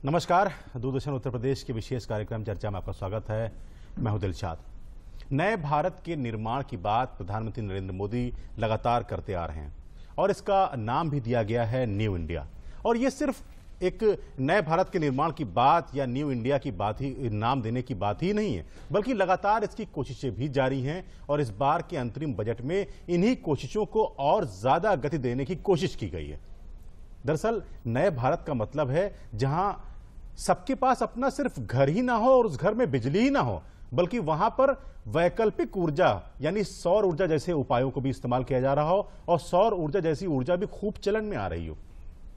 नमस्कार, दूरदर्शन उत्तर प्रदेश के विशेष कार्यक्रम चर्चा में आपका स्वागत है। मैं हूं दिलशाद। नए भारत के निर्माण की बात प्रधानमंत्री नरेंद्र मोदी लगातार करते आ रहे हैं और इसका नाम भी दिया गया है न्यू इंडिया। और ये सिर्फ एक नए भारत के निर्माण की बात या न्यू इंडिया की बात ही, नाम देने की बात ही नहीं है, बल्कि लगातार इसकी कोशिशें भी जारी हैं और इस बार के अंतरिम बजट में इन्हीं कोशिशों को और ज्यादा गति देने की कोशिश की गई है। दरअसल नए भारत का मतलब है जहां सबके पास अपना सिर्फ घर ही ना हो और उस घर में बिजली ही ना हो, बल्कि वहां पर वैकल्पिक ऊर्जा यानी सौर ऊर्जा जैसे उपायों को भी इस्तेमाल किया जा रहा हो और सौर ऊर्जा जैसी ऊर्जा भी खूब चलन में आ रही हो।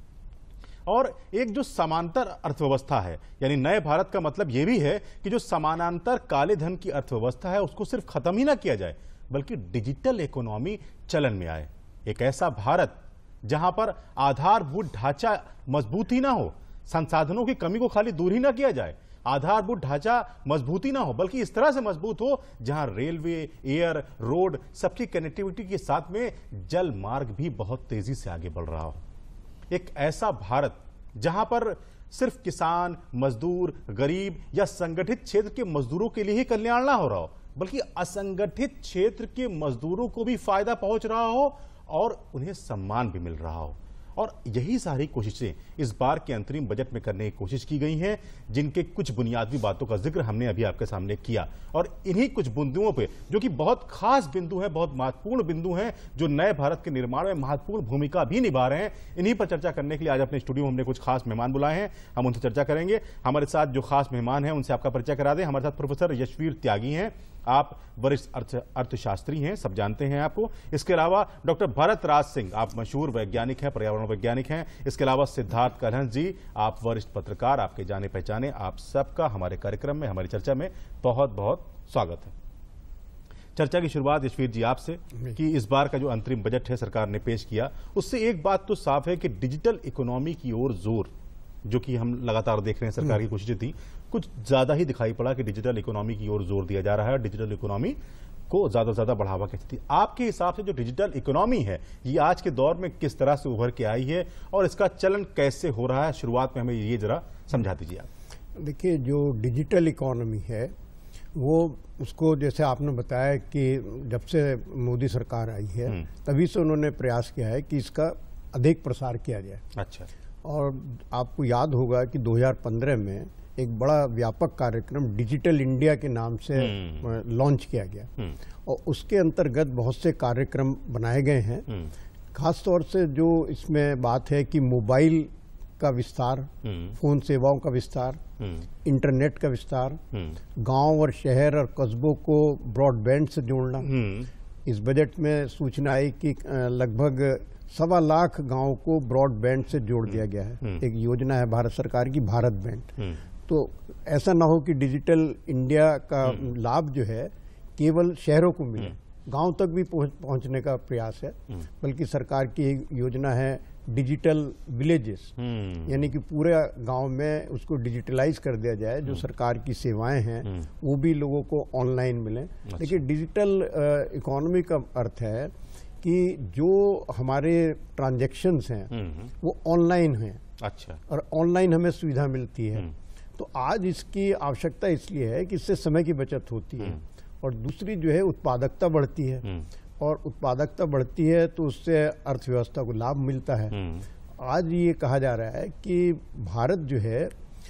और एक जो समानांतर अर्थव्यवस्था है, यानी नए भारत का मतलब यह भी है कि जो समानांतर काले धन की अर्थव्यवस्था है उसको सिर्फ खत्म ही ना किया जाए, बल्कि डिजिटल इकोनॉमी चलन में आए। एक ऐसा भारत जहां पर आधारभूत ढांचा मजबूत ही ना हो, संसाधनों की कमी को खाली दूर ही ना किया जाए, आधारभूत ढांचा मजबूत ही ना हो, बल्कि इस तरह से मजबूत हो जहां रेलवे, एयर, रोड सबकी कनेक्टिविटी के साथ में जल मार्ग भी बहुत तेजी से आगे बढ़ रहा हो। एक ऐसा भारत जहां पर सिर्फ किसान, मजदूर, गरीब या संगठित क्षेत्र के मजदूरों के लिए ही कल्याण ना हो रहा हो, बल्कि असंगठित क्षेत्र के मजदूरों को भी फायदा पहुंच रहा हो और उन्हें सम्मान भी मिल रहा हो। और यही सारी कोशिशें इस बार के अंतरिम बजट में करने की कोशिश की गई हैं, जिनके कुछ बुनियादी बातों का जिक्र हमने अभी आपके सामने किया। और इन्हीं कुछ बिंदुओं पे, जो कि बहुत खास बिंदु हैं, बहुत महत्वपूर्ण बिंदु हैं, जो नए भारत के निर्माण में महत्वपूर्ण भूमिका भी निभा रहे हैं, इन्हीं पर चर्चा करने के लिए आज अपने स्टूडियो में हमने कुछ खास मेहमान बुलाए हैं। हम उनसे चर्चा करेंगे। हमारे साथ जो खास मेहमान हैं उनसे आपका परिचय करा दें। हमारे साथ प्रोफेसर यश त्यागी हैं, आप वरिष्ठ अर्थशास्त्री हैं, सब जानते हैं आपको। इसके अलावा डॉक्टर भरत सिंह, आप मशहूर वैज्ञानिक हैं, पर्यावरण वैज्ञानिक हैं। इसके अलावा सिद्धार्थ कलहंस जी, आप वरिष्ठ पत्रकार, आपके जाने पहचाने। आप सबका हमारे कार्यक्रम में, हमारी चर्चा में बहुत बहुत स्वागत है। चर्चा की शुरुआत यशवीर जी आपसे कि इस बार का जो अंतरिम बजट है सरकार ने पेश किया, उससे एक बात तो साफ है कि डिजिटल इकोनॉमी की ओर जोर, जो कि हम लगातार देख रहे हैं सरकार की कोशिशें थी, कुछ ज्यादा ही दिखाई पड़ा कि डिजिटल इकोनॉमी की ओर जोर दिया जा रहा है और डिजिटल इकोनॉमी को ज्यादा से ज्यादा बढ़ावा की स्थिति। आपके हिसाब से जो डिजिटल इकोनॉमी है ये आज के दौर में किस तरह से उभर के आई है और इसका चलन कैसे हो रहा है? शुरुआत में हमें ये जरा समझा दीजिए आप। देखिए, जो डिजिटल इकोनॉमी है वो, उसको जैसे आपने बताया कि जब से मोदी सरकार आई है तभी से उन्होंने प्रयास किया है कि इसका अधिक प्रसार किया जाए। अच्छा। और आपको याद होगा कि 2015 में एक बड़ा व्यापक कार्यक्रम डिजिटल इंडिया के नाम से लॉन्च किया गया और उसके अंतर्गत बहुत से कार्यक्रम बनाए गए हैं। खास तौर से जो इसमें बात है कि मोबाइल का विस्तार, फोन सेवाओं का विस्तार, इंटरनेट का विस्तार, गांव और शहर और कस्बों को ब्रॉडबैंड से जोड़ना। इस बजट में सूचना आई कि लगभग 1.25 लाख गांवों को ब्रॉडबैंड से जोड़ दिया गया है। एक योजना है भारत सरकार की, भारत बैंड। तो ऐसा ना हो कि डिजिटल इंडिया का लाभ जो है केवल शहरों को मिले, गांव तक भी पहुंचने का प्रयास है। बल्कि सरकार की एक योजना है डिजिटल विलेजेस, यानी कि पूरे गांव में उसको डिजिटलाइज कर दिया जाए, जो सरकार की सेवाएं हैं वो भी लोगों को ऑनलाइन मिलें। देखिए, डिजिटल इकोनॉमी का अर्थ है कि जो हमारे ट्रांजैक्शंस हैं वो ऑनलाइन हैं। अच्छा। और ऑनलाइन हमें सुविधा मिलती है। तो आज इसकी आवश्यकता इसलिए है कि इससे समय की बचत होती है और दूसरी जो है उत्पादकता बढ़ती है, और उत्पादकता बढ़ती है तो उससे अर्थव्यवस्था को लाभ मिलता है। आज ये कहा जा रहा है कि भारत जो है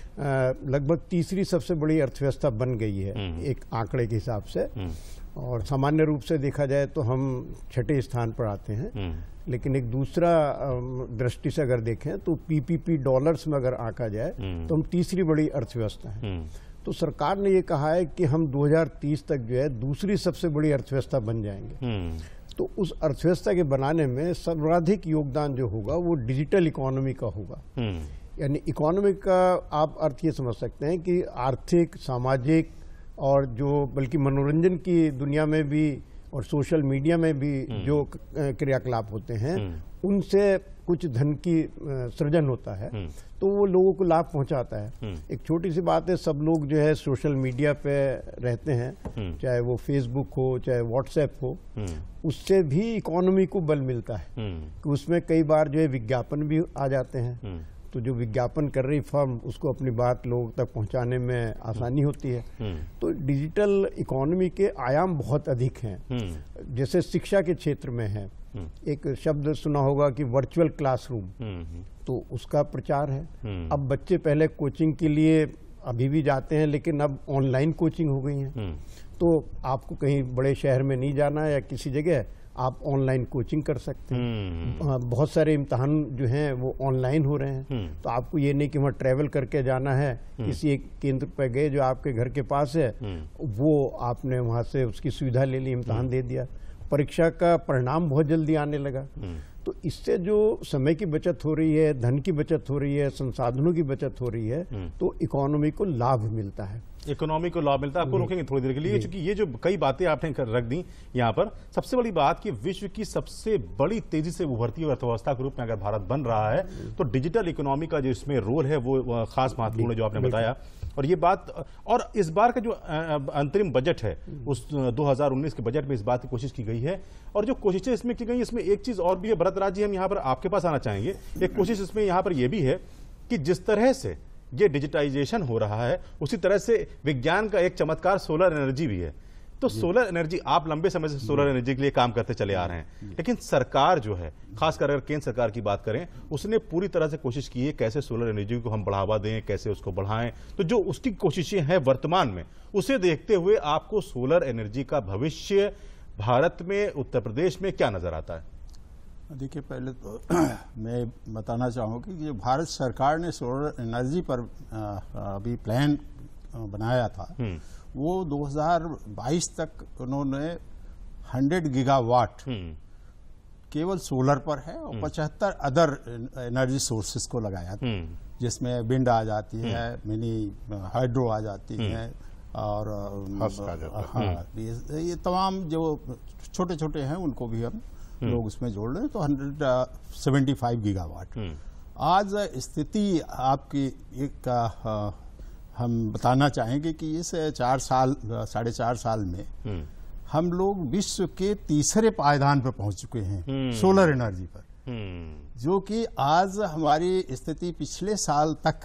लगभग तीसरी सबसे बड़ी अर्थव्यवस्था बन गई है एक आंकड़े के हिसाब से, और सामान्य रूप से देखा जाए तो हम 6ठे स्थान पर आते हैं। लेकिन एक दूसरा दृष्टि से अगर देखें तो पीपीपी डॉलर्स में अगर आंका जाए तो हम तीसरी बड़ी अर्थव्यवस्था है। तो सरकार ने ये कहा है कि हम 2030 तक जो है दूसरी सबसे बड़ी अर्थव्यवस्था बन जाएंगे। तो उस अर्थव्यवस्था के बनाने में सर्वाधिक योगदान जो होगा वो डिजिटल इकोनॉमी का होगा। यानी इकोनॉमी का आप अर्थ ये समझ सकते हैं कि आर्थिक, सामाजिक और जो बल्कि मनोरंजन की दुनिया में भी और सोशल मीडिया में भी जो क्रियाकलाप होते हैं उनसे कुछ धन की सृजन होता है, तो वो लोगों को लाभ पहुंचाता है। एक छोटी सी बात है, सब लोग जो है सोशल मीडिया पे रहते हैं, चाहे वो फेसबुक हो चाहे व्हाट्सएप हो, उससे भी इकोनॉमी को बल मिलता है कि उसमें कई बार जो है विज्ञापन भी आ जाते हैं। तो जो विज्ञापन कर रही फर्म उसको अपनी बात लोगों तक पहुंचाने में आसानी होती है। तो डिजिटल इकोनॉमी के आयाम बहुत अधिक हैं। जैसे शिक्षा के क्षेत्र में है, एक शब्द सुना होगा कि वर्चुअल क्लासरूम, तो उसका प्रचार है। अब बच्चे पहले कोचिंग के लिए अभी भी जाते हैं, लेकिन अब ऑनलाइन कोचिंग हो गई है। तो आपको कहीं बड़े शहर में नहीं जाना है या किसी जगह, आप ऑनलाइन कोचिंग कर सकते हैं। बहुत सारे इम्तहान जो हैं वो ऑनलाइन हो रहे हैं। तो आपको ये नहीं कि वहाँ ट्रैवल करके जाना है, किसी एक केंद्र पर गए जो आपके घर के पास है, वो आपने वहाँ से उसकी सुविधा ले ली, इम्तहान दे दिया, परीक्षा का परिणाम बहुत जल्दी आने लगा। तो इससे जो समय की बचत हो रही है, धन की बचत हो रही है, संसाधनों की बचत हो रही है, तो इकोनॉमी को लाभ मिलता है। इकोनॉमी को लाभ मिलता है। आपको रोकेंगे थोड़ी देर के लिए, क्योंकि ये जो कई बातें आपने रख दी यहाँ पर, सबसे बड़ी बात कि विश्व की सबसे बड़ी तेजी से उभरती हुई अर्थव्यवस्था के रूप में अगर भारत बन रहा है, तो डिजिटल इकोनॉमी का जो इसमें रोल है वो खास महत्वपूर्ण है, जो आपने बताया। और ये बात, और इस बार का जो अंतरिम बजट है, उस 2019 के बजट में इस बात की कोशिश की गई है। और जो कोशिशें इसमें की गई, इसमें एक चीज और भी है भरत राज जी, हम यहाँ पर आपके पास आना चाहेंगे। एक कोशिश इसमें यहाँ पर यह भी है कि जिस तरह से ये डिजिटाइजेशन हो रहा है, उसी तरह से विज्ञान का एक चमत्कार सोलर एनर्जी भी है। तो सोलर एनर्जी, आप लंबे समय से सोलर एनर्जी के लिए काम करते चले आ रहे हैं, लेकिन सरकार जो है, खासकर अगर केंद्र सरकार की बात करें, उसने पूरी तरह से कोशिश की है कैसे सोलर एनर्जी को हम बढ़ावा दें, कैसे उसको बढ़ाएं। तो जो उसकी कोशिशें हैं वर्तमान में, उसे देखते हुए आपको सोलर एनर्जी का भविष्य भारत में, उत्तर प्रदेश में क्या नजर आता है? देखिए, पहले तो मैं बताना चाहूँगा कि ये भारत सरकार ने सोलर एनर्जी पर अभी प्लान बनाया था, वो 2022 तक उन्होंने 100 गीगावाट केवल सोलर पर है और 75 अदर एनर्जी सोर्सेस को लगाया था, जिसमें विंड आ जाती है, मिनी हाइड्रो आ जाती है, और हाँ, ये तमाम जो छोटे छोटे हैं उनको भी हम लोग उसमें जोड़ रहे हैं। तो 175 गीगावाट। आज स्थिति आपकी एक हम बताना चाहेंगे कि इस 4.5 साल में हम लोग विश्व के तीसरे पायदान पर पहुंच चुके हैं सोलर एनर्जी पर, जो कि आज हमारी स्थिति पिछले साल तक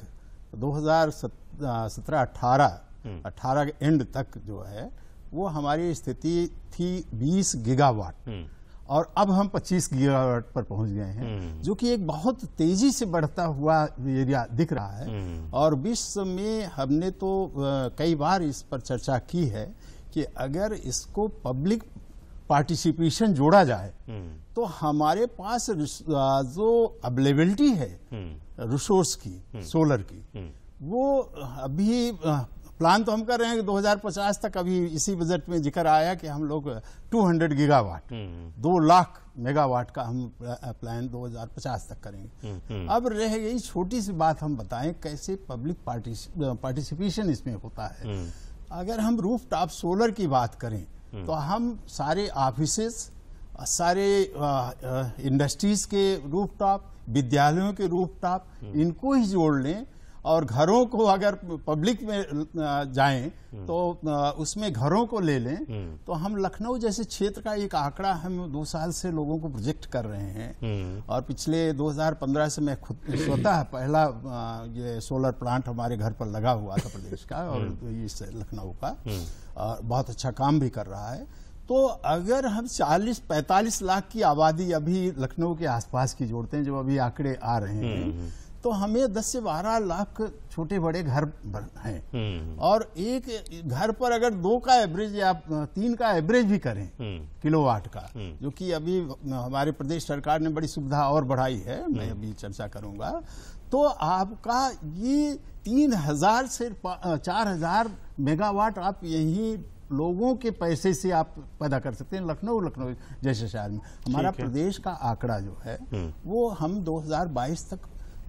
2017-18 के एंड तक जो है वो हमारी स्थिति थी 20 गीगावाट, और अब हम 25 गीगावाट पर पहुंच गए हैं, जो कि एक बहुत तेजी से बढ़ता हुआ एरिया दिख रहा है। और विश्व में हमने तो कई बार इस पर चर्चा की है कि अगर इसको पब्लिक पार्टिसिपेशन जोड़ा जाए तो हमारे पास जो अवेलेबिलिटी है रिसोर्स की, सोलर की, वो अभी प्लान तो हम कर रहे हैं कि 2050 तक, अभी इसी बजट में जिक्र आया कि हम लोग 200 गीगावाट 2 लाख मेगावाट का हम प्लान 2050 तक करेंगे। अब रह गई छोटी सी बात, हम बताएं कैसे पब्लिक पार्टिसिपेशन इसमें होता है। अगर हम रूफ टॉप सोलर की बात करें तो हम सारे ऑफिसेस, सारे इंडस्ट्रीज के रूफ टॉप, विद्यालयों के रूफ टॉप, इनको ही जोड़ लें, और घरों को अगर पब्लिक में जाएं तो उसमें घरों को ले लें, तो हम लखनऊ जैसे क्षेत्र का एक आंकड़ा हम 2 साल से लोगों को प्रोजेक्ट कर रहे हैं। और पिछले 2015 से मैं खुद स्वतः पहला ये सोलर प्लांट हमारे घर पर लगा हुआ था प्रदेश का, और इस लखनऊ का, और बहुत अच्छा काम भी कर रहा है। तो अगर हम 40-45 लाख की आबादी अभी लखनऊ के आसपास की जोड़ते हैं, जो अभी आंकड़े आ रहे हैं, तो हमें 10 से 12 लाख छोटे बड़े घर हैं। और एक घर पर अगर 2 का एवरेज या 3 का एवरेज भी करें किलोवाट का, जो कि अभी हमारे प्रदेश सरकार ने बड़ी सुविधा और बढ़ाई है, मैं अभी चर्चा करूंगा, तो आपका ये 3000 से 4000 मेगावाट आप यही लोगों के पैसे से आप पैदा कर सकते हैं लखनऊ जैसे शहर में। हमारा प्रदेश का आंकड़ा जो है वो हम 2022 तक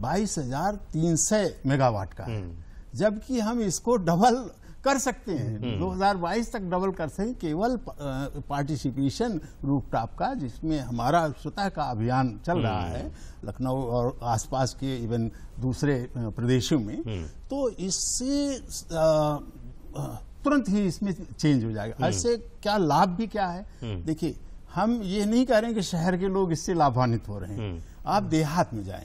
22,300 मेगावाट का है, जबकि हम इसको डबल कर सकते हैं, 2022 तक डबल कर सकते हैं, केवल पार्टिसिपेशन रूफटॉप का, जिसमें हमारा स्वतः का अभियान चल रहा है लखनऊ और आसपास के इवन दूसरे प्रदेशों में। तो इससे तुरंत ही इसमें चेंज हो जाएगा। ऐसे क्या लाभ भी क्या है, देखिए, हम ये नहीं कह रहे हैं कि शहर के लोग इससे लाभान्वित हो रहे हैं। आप देहात में जाएं,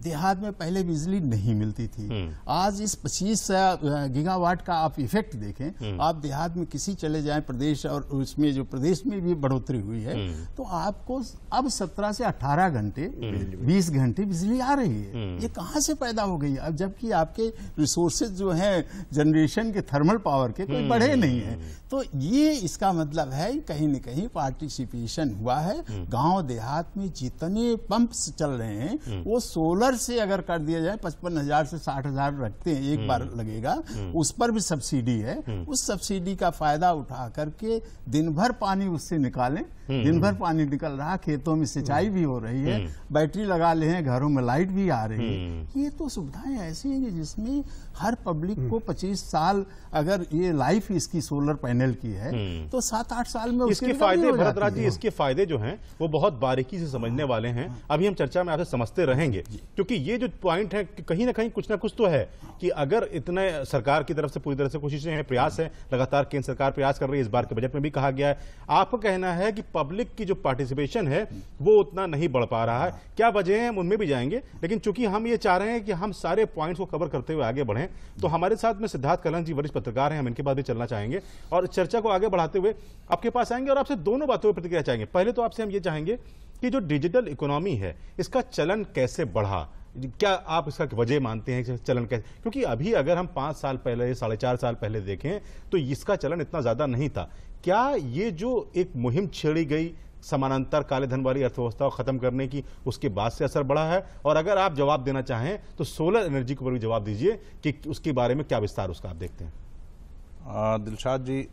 देहात में पहले बिजली नहीं मिलती थी। आज इस 25 गीगावाट का आप इफेक्ट देखें, आप देहात में किसी चले जाएं प्रदेश, और उसमें जो प्रदेश में भी बढ़ोतरी हुई है, तो आपको अब 17 से 18 घंटे 20 घंटे बिजली आ रही है। ये कहाँ से पैदा हो गई? अब जबकि आपके रिसोर्सेज जो हैं जनरेशन के थर्मल पावर के कोई बढ़े नहीं है। तो ये इसका मतलब है कहीं न कहीं पार्टिसिपेशन हुआ है। गांव देहात में जितने पंप्स चल रहे हैं वो सोलर से अगर कर दिया जाए, 55,000 से 60,000 रखते हैं, एक बार लगेगा, उस पर भी सब्सिडी है। उस सब्सिडी का फायदा उठा करके दिन भर पानी उससे निकालें, दिन भर पानी निकल रहा, खेतों में सिंचाई भी हो रही है, बैटरी लगा ले हैं, घरों में लाइट भी आ रही है। ये तो सुविधाएं ऐसी हैं जिसमें हर पब्लिक को 25 साल, अगर ये लाइफ इसकी सोलर पैनल की है तो 7-8 साल में इसके फायदे, भरत राज जी, इसके फायदे जो हैं वो बहुत बारीकी से समझने वाले हैं। अभी हम चर्चा में आपसे समझते रहेंगे, क्योंकि ये जो पॉइंट है कहीं ना कहीं कुछ ना कुछ तो है कि अगर इतने सरकार की तरफ से पूरी तरह से कोशिशें हैं, प्रयास है, लगातार केंद्र सरकार प्रयास कर रही है, इस बार के बजट में भी कहा गया है, आपका कहना है कि पब्लिक की जो पार्टिसिपेशन है वो उतना नहीं बढ़ पा रहा है। क्या वजह है उनमें भी जाएंगे, लेकिन चूंकि हम ये चाह रहे हैं कि हम सारे पॉइंट्स को कवर करते हुए आगे बढ़ें, तो हमारे साथ में सिद्धार्थ कलहंस जी वरिष्ठ पत्रकार हैं, हम इनके बाद भी चलना चाहेंगे और चर्चा को आगे बढ़ाते हुए आपके पास आएंगे और आपसे दोनों बातों पर प्रतिक्रिया चाहेंगे। पहले तो आपसे हम ये चाहेंगे कि जो डिजिटल इकोनॉमी है इसका चलन कैसे बढ़ा, क्या आप इसका वजह मानते हैं कि चलन कैसे, क्योंकि अभी अगर हम 5 साल पहले, 4.5 साल पहले देखें तो इसका चलन इतना ज्यादा नहीं था। क्या ये जो एक मुहिम छेड़ी गई समानांतर काले धन वाली अर्थव्यवस्था को खत्म करने की, उसके बाद से असर बढ़ा है? और अगर आप जवाब देना चाहें तो सोलर एनर्जी के ऊपर भी जवाब दीजिए कि उसके बारे में क्या विस्तार उसका आप देखते हैं। दिलशाद जी,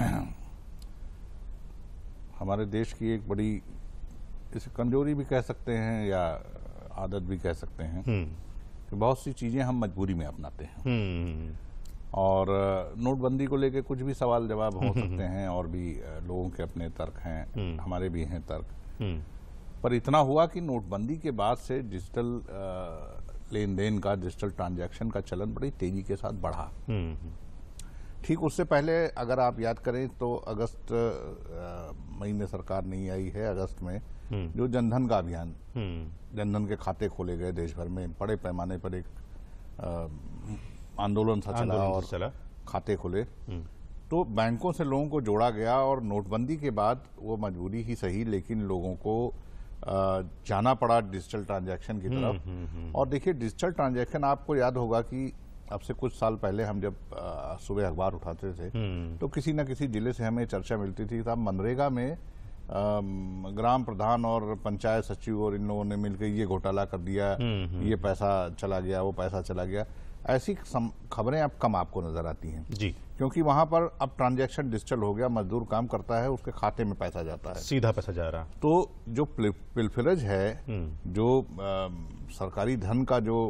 हमारे देश की एक बड़ी, इसे कमजोरी भी कह सकते हैं या आदत भी कह सकते हैं कि बहुत सी चीजें हम मजबूरी में अपनाते हैं। और नोटबंदी को लेके कुछ भी सवाल जवाब हो सकते हैं और भी लोगों के अपने तर्क हैं, हमारे भी हैं तर्क। पर इतना हुआ कि नोटबंदी के बाद से डिजिटल लेन देन का, डिजिटल ट्रांजैक्शन का चलन बड़ी तेजी के साथ बढ़ा। ठीक उससे पहले अगर आप याद करें तो अगस्त मई में सरकार नहीं आई है, अगस्त में जो जनधन का अभियान, जनधन के खाते खोले गए देश भर में, बड़े पैमाने पर एक आंदोलन सा चला और खाते खुले, तो बैंकों से लोगों को जोड़ा गया। और नोटबंदी के बाद वो मजबूरी ही सही, लेकिन लोगों को जाना पड़ा डिजिटल ट्रांजैक्शन की तरफ। और देखिए, डिजिटल ट्रांजैक्शन, आपको याद होगा कि अब से कुछ साल पहले हम जब सुबह अखबार उठाते थे तो किसी न किसी जिले से हमें चर्चा मिलती थी कि मनरेगा में ग्राम प्रधान और पंचायत सचिव और इन लोगों ने मिलकर ये घोटाला कर दिया, ये पैसा चला गया, वो पैसा चला गया। ऐसी खबरें अब कम आपको नजर आती हैं जी, क्योंकि वहां पर अब ट्रांजैक्शन डिजिटल हो गया, मजदूर काम करता है, उसके खाते में पैसा जाता है, सीधा पैसा जा रहा। तो जो पिलफिलेज है, जो सरकारी धन का जो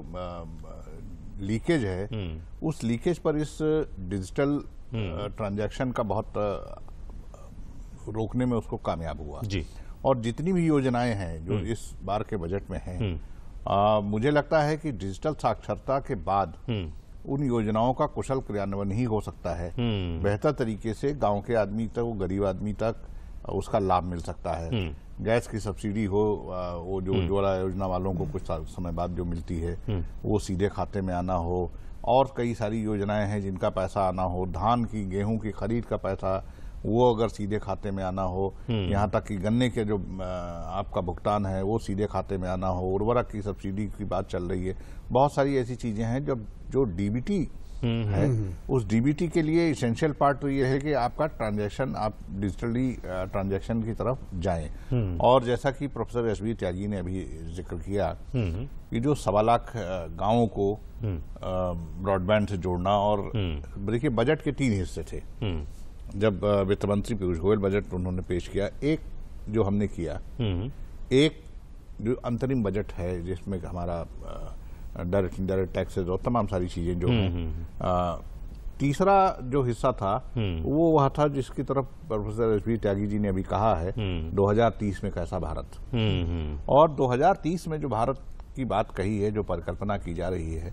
लीकेज है, उस लीकेज पर इस डिजिटल ट्रांजैक्शन का बहुत रोकने में उसको कामयाब हुआ जी। और जितनी भी योजनाएं हैं जो इस बार के बजट में हैं, मुझे लगता है कि डिजिटल साक्षरता के बाद उन योजनाओं का कुशल क्रियान्वयन ही हो सकता है। बेहतर तरीके से गांव के आदमी तक, वो गरीब आदमी तक उसका लाभ मिल सकता है। गैस की सब्सिडी हो, वो जो उज्ज्वला योजना वालों को कुछ समय बाद जो मिलती है वो सीधे खाते में आना हो, और कई सारी योजनाएं हैं जिनका पैसा आना हो, धान की, गेहूं की खरीद का पैसा वो अगर सीधे खाते में आना हो, यहाँ तक कि गन्ने के जो आपका भुगतान है वो सीधे खाते में आना हो, उर्वरक की सब्सिडी की बात चल रही है। बहुत सारी ऐसी चीजें हैं जो डीबीटी है, उस डीबीटी के लिए इसेंशियल पार्ट तो ये है कि आपका ट्रांजैक्शन, आप डिजिटली ट्रांजैक्शन की तरफ जाएं। और जैसा कि प्रोफेसर यश त्यागी ने अभी जिक्र किया कि जो 1.25 लाख गांवों को ब्रॉडबैंड से जोड़ना, और देखिए बजट के 3 हिस्से थे। जब वित्त मंत्री पीयूष गोयल बजट उन्होंने पेश किया, एक जो हमने किया, एक जो अंतरिम बजट है जिसमें हमारा डायरेक्ट इनडायरेक्ट टैक्सेस और तमाम सारी चीजें जो हैं, तीसरा जो हिस्सा था वो वह था जिसकी तरफ प्रोफेसर एस त्यागी जी ने अभी कहा है, 2030 में कैसा भारत। और 2030 में जो भारत की बात कही है, जो परिकल्पना की जा रही है,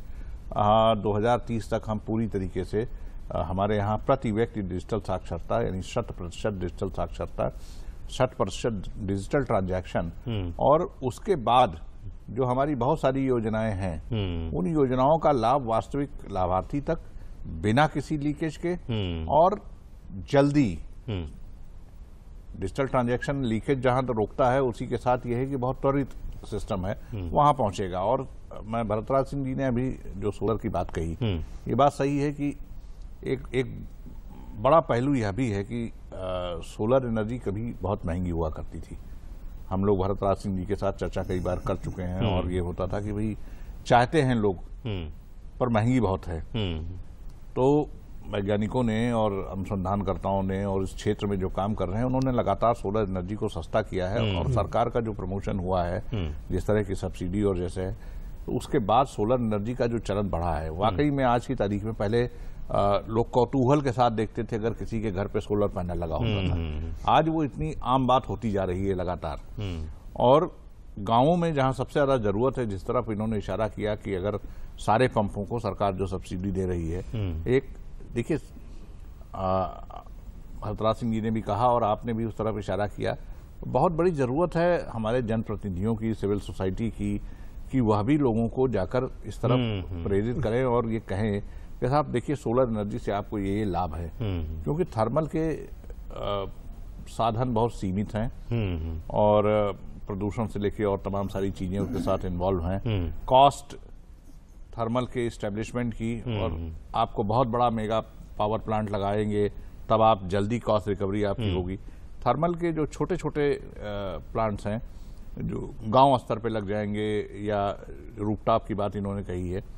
2030 तक हम पूरी तरीके से हमारे यहाँ प्रति व्यक्ति डिजिटल साक्षरता, यानी 100% डिजिटल साक्षरता, 60% डिजिटल ट्रांजैक्शन, और उसके बाद जो हमारी बहुत सारी योजनाएं हैं उन योजनाओं का लाभ वास्तविक लाभार्थी तक बिना किसी लीकेज के और जल्दी, डिजिटल ट्रांजैक्शन लीकेज जहां तक रोकता है उसी के साथ यह है कि बहुत त्वरित सिस्टम है वहां पहुंचेगा। और मैं भरतराज सिंह जी ने अभी जो सोलर की बात कही, ये बात सही है कि एक बड़ा पहलू यह भी है कि सोलर एनर्जी कभी बहुत महंगी हुआ करती थी। हम लोग भरतराज सिंह जी के साथ चर्चा कई बार कर चुके हैं और ये होता था कि भाई चाहते हैं लोग पर महंगी बहुत है। तो वैज्ञानिकों ने और अनुसंधानकर्ताओं ने और इस क्षेत्र में जो काम कर रहे हैं उन्होंने लगातार सोलर एनर्जी को सस्ता किया है और सरकार का जो प्रमोशन हुआ है जिस तरह की सब्सिडी और जैसे है, तो उसके बाद सोलर एनर्जी का जो चलन बढ़ा है वाकई में आज की तारीख में पहले लोग कौतूहल के साथ देखते थे अगर किसी के घर पे सोलर पैनल लगा होता था। आज वो इतनी आम बात होती जा रही है लगातार। और गांवों में जहां सबसे ज्यादा जरूरत है, जिस तरफ इन्होंने इशारा किया कि अगर सारे पंपों को सरकार जो सब्सिडी दे रही है, एक देखिए भरतराज सिंह जी ने भी कहा और आपने भी उस तरफ इशारा किया, बहुत बड़ी जरूरत है हमारे जनप्रतिनिधियों की, सिविल सोसाइटी की, कि वह भी लोगों को जाकर इस तरफ प्रेरित करें और ये कहें कि साहब देखिए सोलर एनर्जी से आपको ये लाभ है। क्योंकि थर्मल के साधन बहुत सीमित हैं और प्रदूषण से लेके और तमाम सारी चीजें उसके साथ इन्वॉल्व हैं। कॉस्ट थर्मल के इस्टेब्लिशमेंट की, और आपको बहुत बड़ा मेगा पावर प्लांट लगाएंगे तब आप जल्दी कॉस्ट रिकवरी आपकी होगी। थर्मल के जो छोटे छोटे प्लांट्स हैं जो गांव स्तर पे लग जाएंगे, या रूफटॉप की बात इन्होंने कही है,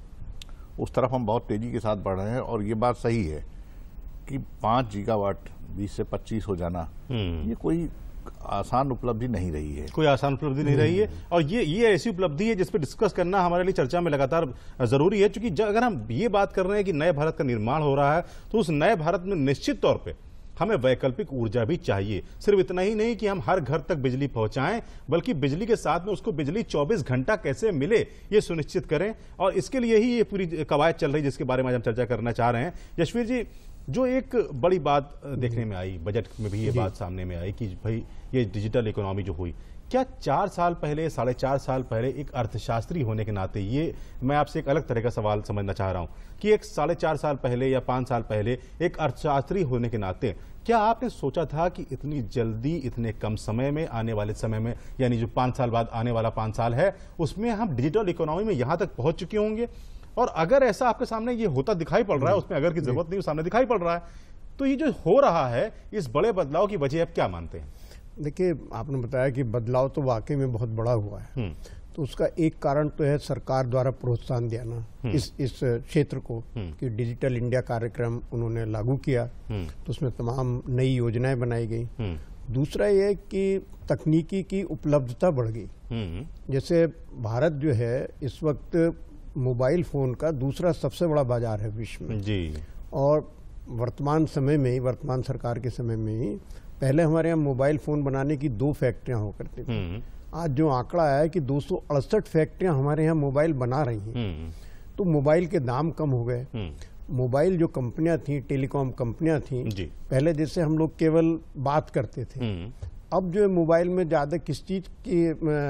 उस तरफ हम बहुत तेजी के साथ बढ़ रहे हैं। और ये बात सही है कि 5 गीगावाट 20 से 25 हो जाना ये कोई आसान उपलब्धि नहीं रही है, कोई आसान उपलब्धि नहीं रही है। और ये ऐसी उपलब्धि है जिस पर डिस्कस करना हमारे लिए चर्चा में लगातार जरूरी है। क्योंकि अगर हम ये बात कर रहे हैं कि नए भारत का निर्माण हो रहा है, तो उस नए भारत में निश्चित तौर पे हमें वैकल्पिक ऊर्जा भी चाहिए। सिर्फ इतना ही नहीं कि हम हर घर तक बिजली पहुंचाएं, बल्कि बिजली के साथ में उसको बिजली 24 घंटा कैसे मिले ये सुनिश्चित करें। और इसके लिए ही ये पूरी कवायद चल रही है जिसके बारे में आज हम चर्चा करना चाह रहे हैं। यशवीर जी, जो एक बड़ी बात देखने में आई, बजट में भी ये बात सामने में आई कि भाई ये डिजिटल इकोनॉमी जो हुई, क्या 4 साल पहले, 4.5 साल पहले एक अर्थशास्त्री होने के नाते, ये मैं आपसे एक अलग तरह का सवाल समझना चाह रहा हूं कि एक 4.5 साल पहले या 5 साल पहले एक अर्थशास्त्री होने के नाते क्या आपने सोचा था कि इतनी जल्दी, इतने कम समय में, आने वाले समय में, यानी जो 5 साल बाद आने वाला 5 साल है उसमें हम डिजिटल इकोनॉमी में यहां तक पहुंच चुके होंगे? और अगर ऐसा आपके सामने ये होता दिखाई पड़ रहा है, उसमें अगर की जरूरत नहीं, सामने दिखाई पड़ रहा है, तो ये जो हो रहा है इस बड़े बदलाव की वजह आप क्या मानते हैं? देखिए, आपने बताया कि बदलाव तो वाकई में बहुत बड़ा हुआ है, तो उसका एक कारण तो है सरकार द्वारा प्रोत्साहन देना इस क्षेत्र को, कि डिजिटल इंडिया कार्यक्रम उन्होंने लागू किया, तो उसमें तमाम नई योजनाएं बनाई गई। दूसरा ये कि तकनीकी की उपलब्धता बढ़ गई। जैसे भारत जो है इस वक्त मोबाइल फोन का दूसरा सबसे बड़ा बाजार है विश्व में जी। और वर्तमान समय में ही, वर्तमान सरकार के समय में ही, पहले हमारे यहाँ मोबाइल फोन बनाने की 2 फैक्ट्रियां हो करती थी। आज जो आंकड़ा आया है कि 268 फैक्ट्रियां हमारे यहाँ मोबाइल बना रही हैं। तो मोबाइल के दाम कम हो गए। मोबाइल जो कंपनियां थी, टेलीकॉम कंपनियां थी, पहले जैसे हम लोग केवल बात करते थे, अब जो है मोबाइल में ज्यादा किस चीज की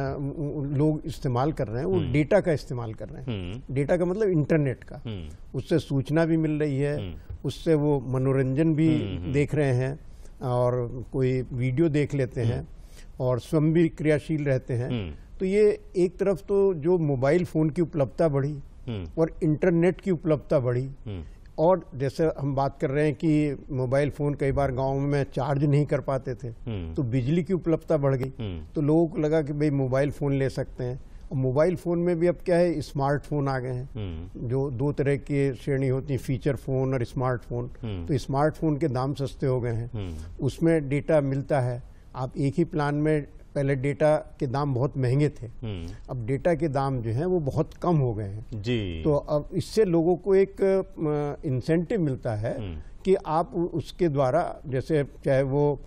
लोग इस्तेमाल कर रहे हैं, वो डेटा का इस्तेमाल कर रहे हैं। डेटा का मतलब इंटरनेट का। उससे सूचना भी मिल रही है, उससे वो मनोरंजन भी देख रहे हैं, और कोई वीडियो देख लेते हैं, और स्वयं भी क्रियाशील रहते हैं। तो ये एक तरफ तो जो मोबाइल फोन की उपलब्धता बढ़ी और इंटरनेट की उपलब्धता बढ़ी, और जैसे हम बात कर रहे हैं कि मोबाइल फोन कई बार गांव में चार्ज नहीं कर पाते थे, तो बिजली की उपलब्धता बढ़ गई। तो लोगों को लगा कि भाई मोबाइल फोन ले सकते हैं। और मोबाइल फोन में भी अब क्या है, स्मार्टफोन आ गए हैं, जो 2 तरह की श्रेणी होती है, फीचर फोन और स्मार्टफोन। तो स्मार्टफोन के दाम सस्ते हो गए हैं, उसमें डेटा मिलता है। आप एक ही प्लान में, पहले डेटा के दाम बहुत महंगे थे, अब डेटा के दाम जो हैं वो बहुत कम हो गए हैं जी। तो अब इससे लोगों को एक इंसेंटिव मिलता है कि आप उसके द्वारा, जैसे चाहे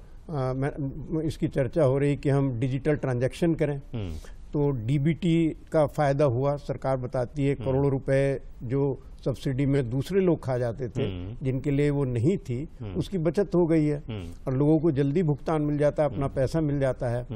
वो इसकी चर्चा हो रही कि हम डिजिटल ट्रांजैक्शन करें, तो डीबीटी का फायदा हुआ। सरकार बताती है करोड़ों रुपए जो सब्सिडी में दूसरे लोग खा जाते थे, जिनके लिए वो नहीं थी, उसकी बचत हो गई है और लोगों को जल्दी भुगतान मिल जाता है, अपना पैसा मिल जाता है।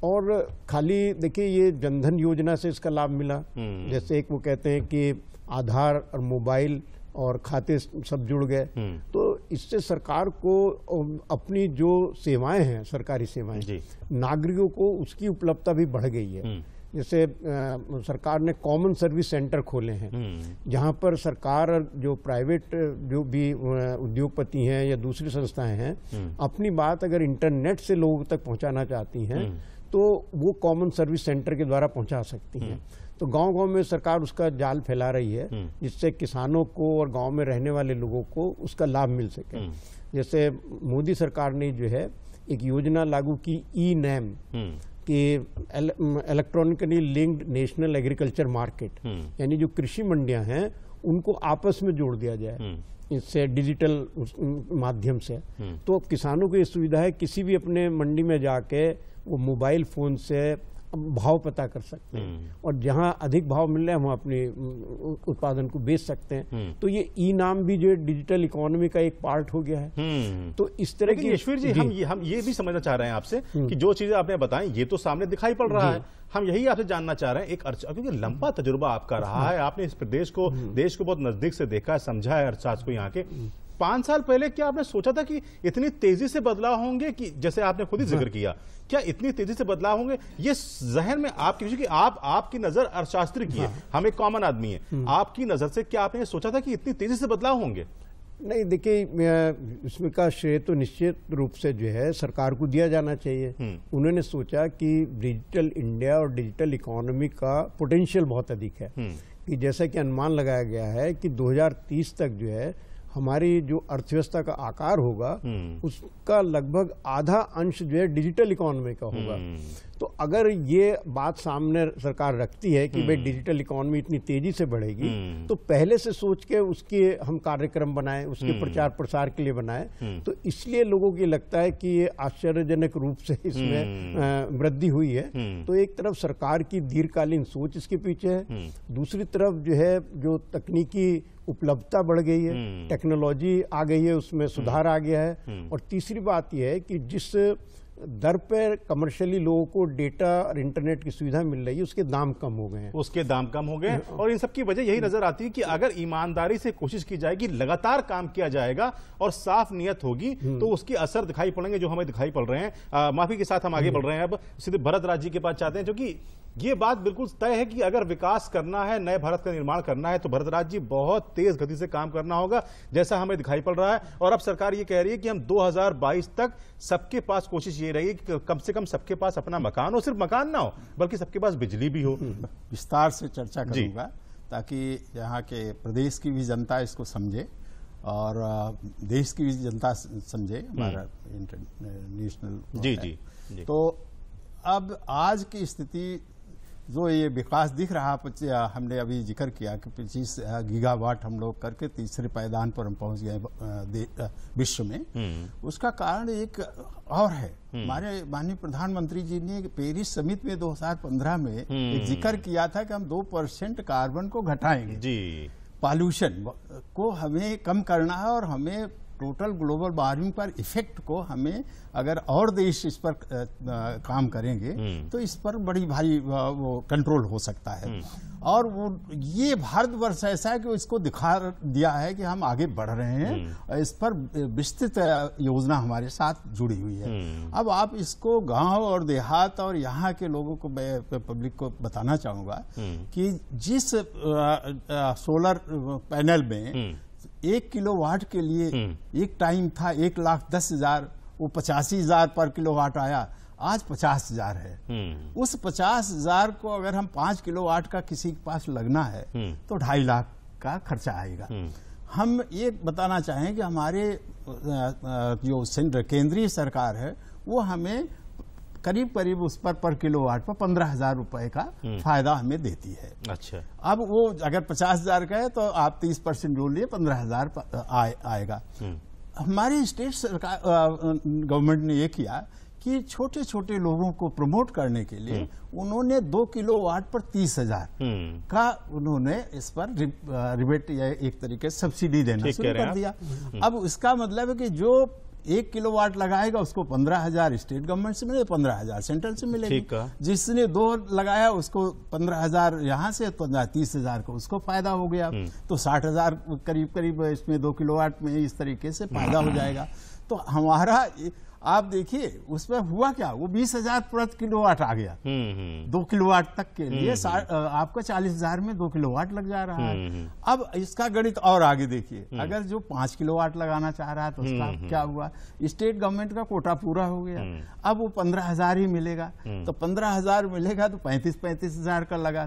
और खाली देखिए ये जनधन योजना से इसका लाभ मिला, जैसे एक वो कहते हैं कि आधार और मोबाइल और खाते सब जुड़ गए, तो इससे सरकार को अपनी जो सेवाएं हैं, सरकारी सेवाएं, नागरिकों को उसकी उपलब्धता भी बढ़ गई है। जैसे सरकार ने कॉमन सर्विस सेंटर खोले हैं, जहां पर सरकार और जो प्राइवेट जो भी उद्योगपति हैं या दूसरी संस्थाएं हैं, अपनी बात अगर इंटरनेट से लोगों तक पहुंचाना चाहती हैं तो वो कॉमन सर्विस सेंटर के द्वारा पहुंचा सकती हैं। तो गांव-गांव में सरकार उसका जाल फैला रही है, जिससे किसानों को और गांव में रहने वाले लोगों को उसका लाभ मिल सके। जैसे मोदी सरकार ने जो है एक योजना लागू की, ई-नैम कि electronically linked national agriculture market, यानी जो कृषि मंडियां हैं उनको आपस में जोड़ दिया जाए इससे डिजिटल माध्यम से। तो किसानों को ये सुविधा है, किसी भी अपने मंडी में जाके वो मोबाइल फोन से भाव पता कर सकते हैं और जहां अधिक भाव मिल रहा है वहां अपने उत्पादन को बेच सकते हैं। तो ये ई-नाम भी जो है डिजिटल इकोनॉमी का एक पार्ट हो गया है। तो इस तरह की यशवीर जी, हम ये भी समझना चाह रहे हैं आपसे कि जो चीजें आपने बताई ये तो सामने दिखाई पड़ रहा है, हम यही आपसे जानना चाह रहे हैं एक क्योंकि लंबा तजुर्बा आपका रहा है, आपने इस प्रदेश को, देश को बहुत नजदीक से देखा है, समझा है अर्थशास्त्र को यहाँ के। 5 साल पहले क्या आपने सोचा था कि इतनी तेजी से बदलाव होंगे, कि जैसे आपने खुद ही जिक्र किया, क्या इतनी तेजी से बदलाव होंगे? ये जहन में आपकी, क्योंकि आपकी नजर अर्थशास्त्री की है, हम एक कॉमन आदमी है, आपकी नजर से क्या आपने सोचा था कि इतनी तेजी से बदलाव होंगे? नहीं, देखिए इसमें का श्रेय तो निश्चित रूप से जो है सरकार को दिया जाना चाहिए। उन्होंने सोचा कि डिजिटल इंडिया और डिजिटल इकोनॉमी का पोटेंशियल बहुत अधिक है, कि जैसा कि अनुमान लगाया गया है कि 2030 तक जो है हमारी जो अर्थव्यवस्था का आकार होगा उसका लगभग आधा अंश जो है डिजिटल इकोनॉमी का होगा। तो अगर ये बात सामने सरकार रखती है कि भाई डिजिटल इकोनॉमी इतनी तेजी से बढ़ेगी, तो पहले से सोच के उसके हम कार्यक्रम बनाएं, उसके प्रचार प्रसार के लिए बनाएं। तो इसलिए लोगों को लगता है कि ये आश्चर्यजनक रूप से इसमें वृद्धि हुई है। तो एक तरफ सरकार की दीर्घकालीन सोच इसके पीछे है, दूसरी तरफ जो है जो तकनीकी उपलब्धता बढ़ गई है, टेक्नोलॉजी आ गई है, उसमें सुधार आ गया है। और तीसरी बात यह है कि जिस दर पर कमर्शियली लोगों को डेटा और इंटरनेट की सुविधा मिल रही है उसके दाम कम हो गए हैं, उसके दाम कम हो गए। और इन सब की वजह यही नजर आती है कि अगर ईमानदारी से कोशिश की जाएगी, लगातार काम किया जाएगा और साफ नियत होगी, तो उसके असर दिखाई पड़ेंगे जो हमें दिखाई पड़ रहे हैं। माफी के साथ हम आगे बढ़ रहे हैं, अब सीधे भरत राज जी के पास चाहते हैं, क्योंकि ये बात बिल्कुल तय है कि अगर विकास करना है, नए भारत का निर्माण करना है, तो भरत राज जी बहुत तेज गति से काम करना होगा, जैसा हमें दिखाई पड़ रहा है। और अब सरकार ये कह रही है कि हम 2022 तक सबके पास कोशिश ये रही कि कम से कम सबके पास अपना मकान हो, सिर्फ मकान ना हो बल्कि सबके पास बिजली भी हो। विस्तार से चर्चा करूंगा ताकि यहाँ के प्रदेश की भी जनता इसको समझे और देश की भी जनता समझे हमारा इंटरनेशनल। जी। तो अब आज की स्थिति जो ये विकास दिख रहा, हमने अभी जिक्र किया कि 25 गीगावाट हम लोग करके तीसरे पायदान पर हम पहुंच गए विश्व में। उसका कारण एक और है, हमारे माननीय प्रधानमंत्री जी ने पेरिस समिट में 2015 में एक जिक्र किया था कि हम 2% कार्बन को घटाएंगे जी, पॉल्यूशन को हमें कम करना है और हमें टोटल ग्लोबल वार्मिंग पर इफेक्ट को हमें, अगर और देश इस पर काम करेंगे तो इस पर बड़ी भारी वो कंट्रोल हो सकता है। और वो ये भारतवर्ष ऐसा है कि इसको दिखा दिया है कि हम आगे बढ़ रहे हैं, इस पर विस्तृत योजना हमारे साथ जुड़ी हुई है। अब आप इसको गांव और देहात और यहाँ के लोगों को, पब्लिक को बताना चाहूंगा कि जिस सोलर पैनल में 1 किलोवाट के लिए एक टाइम था 1,10,000, वो 85,000 पर किलोवाट आया, आज 50,000 है। उस 50,000 को अगर हम 5 किलोवाट का किसी के पास लगना है तो 2.5 लाख का खर्चा आएगा। हम ये बताना चाहें कि हमारे जो केंद्रीय सरकार है वो हमें करीब करीब उस पर किलोवाट पर 15,000 रुपए का फायदा हमें देती है। अच्छा, अब वो अगर 50,000 का है तो आप 30% जोड़ लिए 15,000 आएगा। हमारी स्टेट सरकार गवर्नमेंट ने ये किया कि छोटे छोटे लोगों को प्रमोट करने के लिए उन्होंने 2 किलोवाट पर 30,000 का उन्होंने इस पर रिबेट या एक तरीके से सब्सिडी देना शुरू कर दिया। अब इसका मतलब है कि जो 1 किलोवाट लगाएगा उसको 15,000 स्टेट गवर्नमेंट से मिलेगा, 15,000 सेंट्रल से मिलेगा। जिसने 2 लगाया उसको 15,000 यहाँ से, तो 30,000 का उसको फायदा हो गया। तो 60,000 करीब करीब इसमें 2 किलोवाट में इस तरीके से फायदा हो जाएगा। तो हमारा आप देखिए उसमें हुआ क्या, वो 20,000 प्रति किलोवाट आ गया। 2 किलोवाट तक के लिए आपका 40,000 में 2 किलोवाट लग जा रहा है। अब इसका गणित और आगे देखिए, अगर जो 5 किलोवाट लगाना चाह रहा है तो उसका क्या हुआ, स्टेट गवर्नमेंट का कोटा पूरा हो गया। अब वो 15,000 ही मिलेगा, तो 15,000 मिलेगा तो 35,000 का लगा,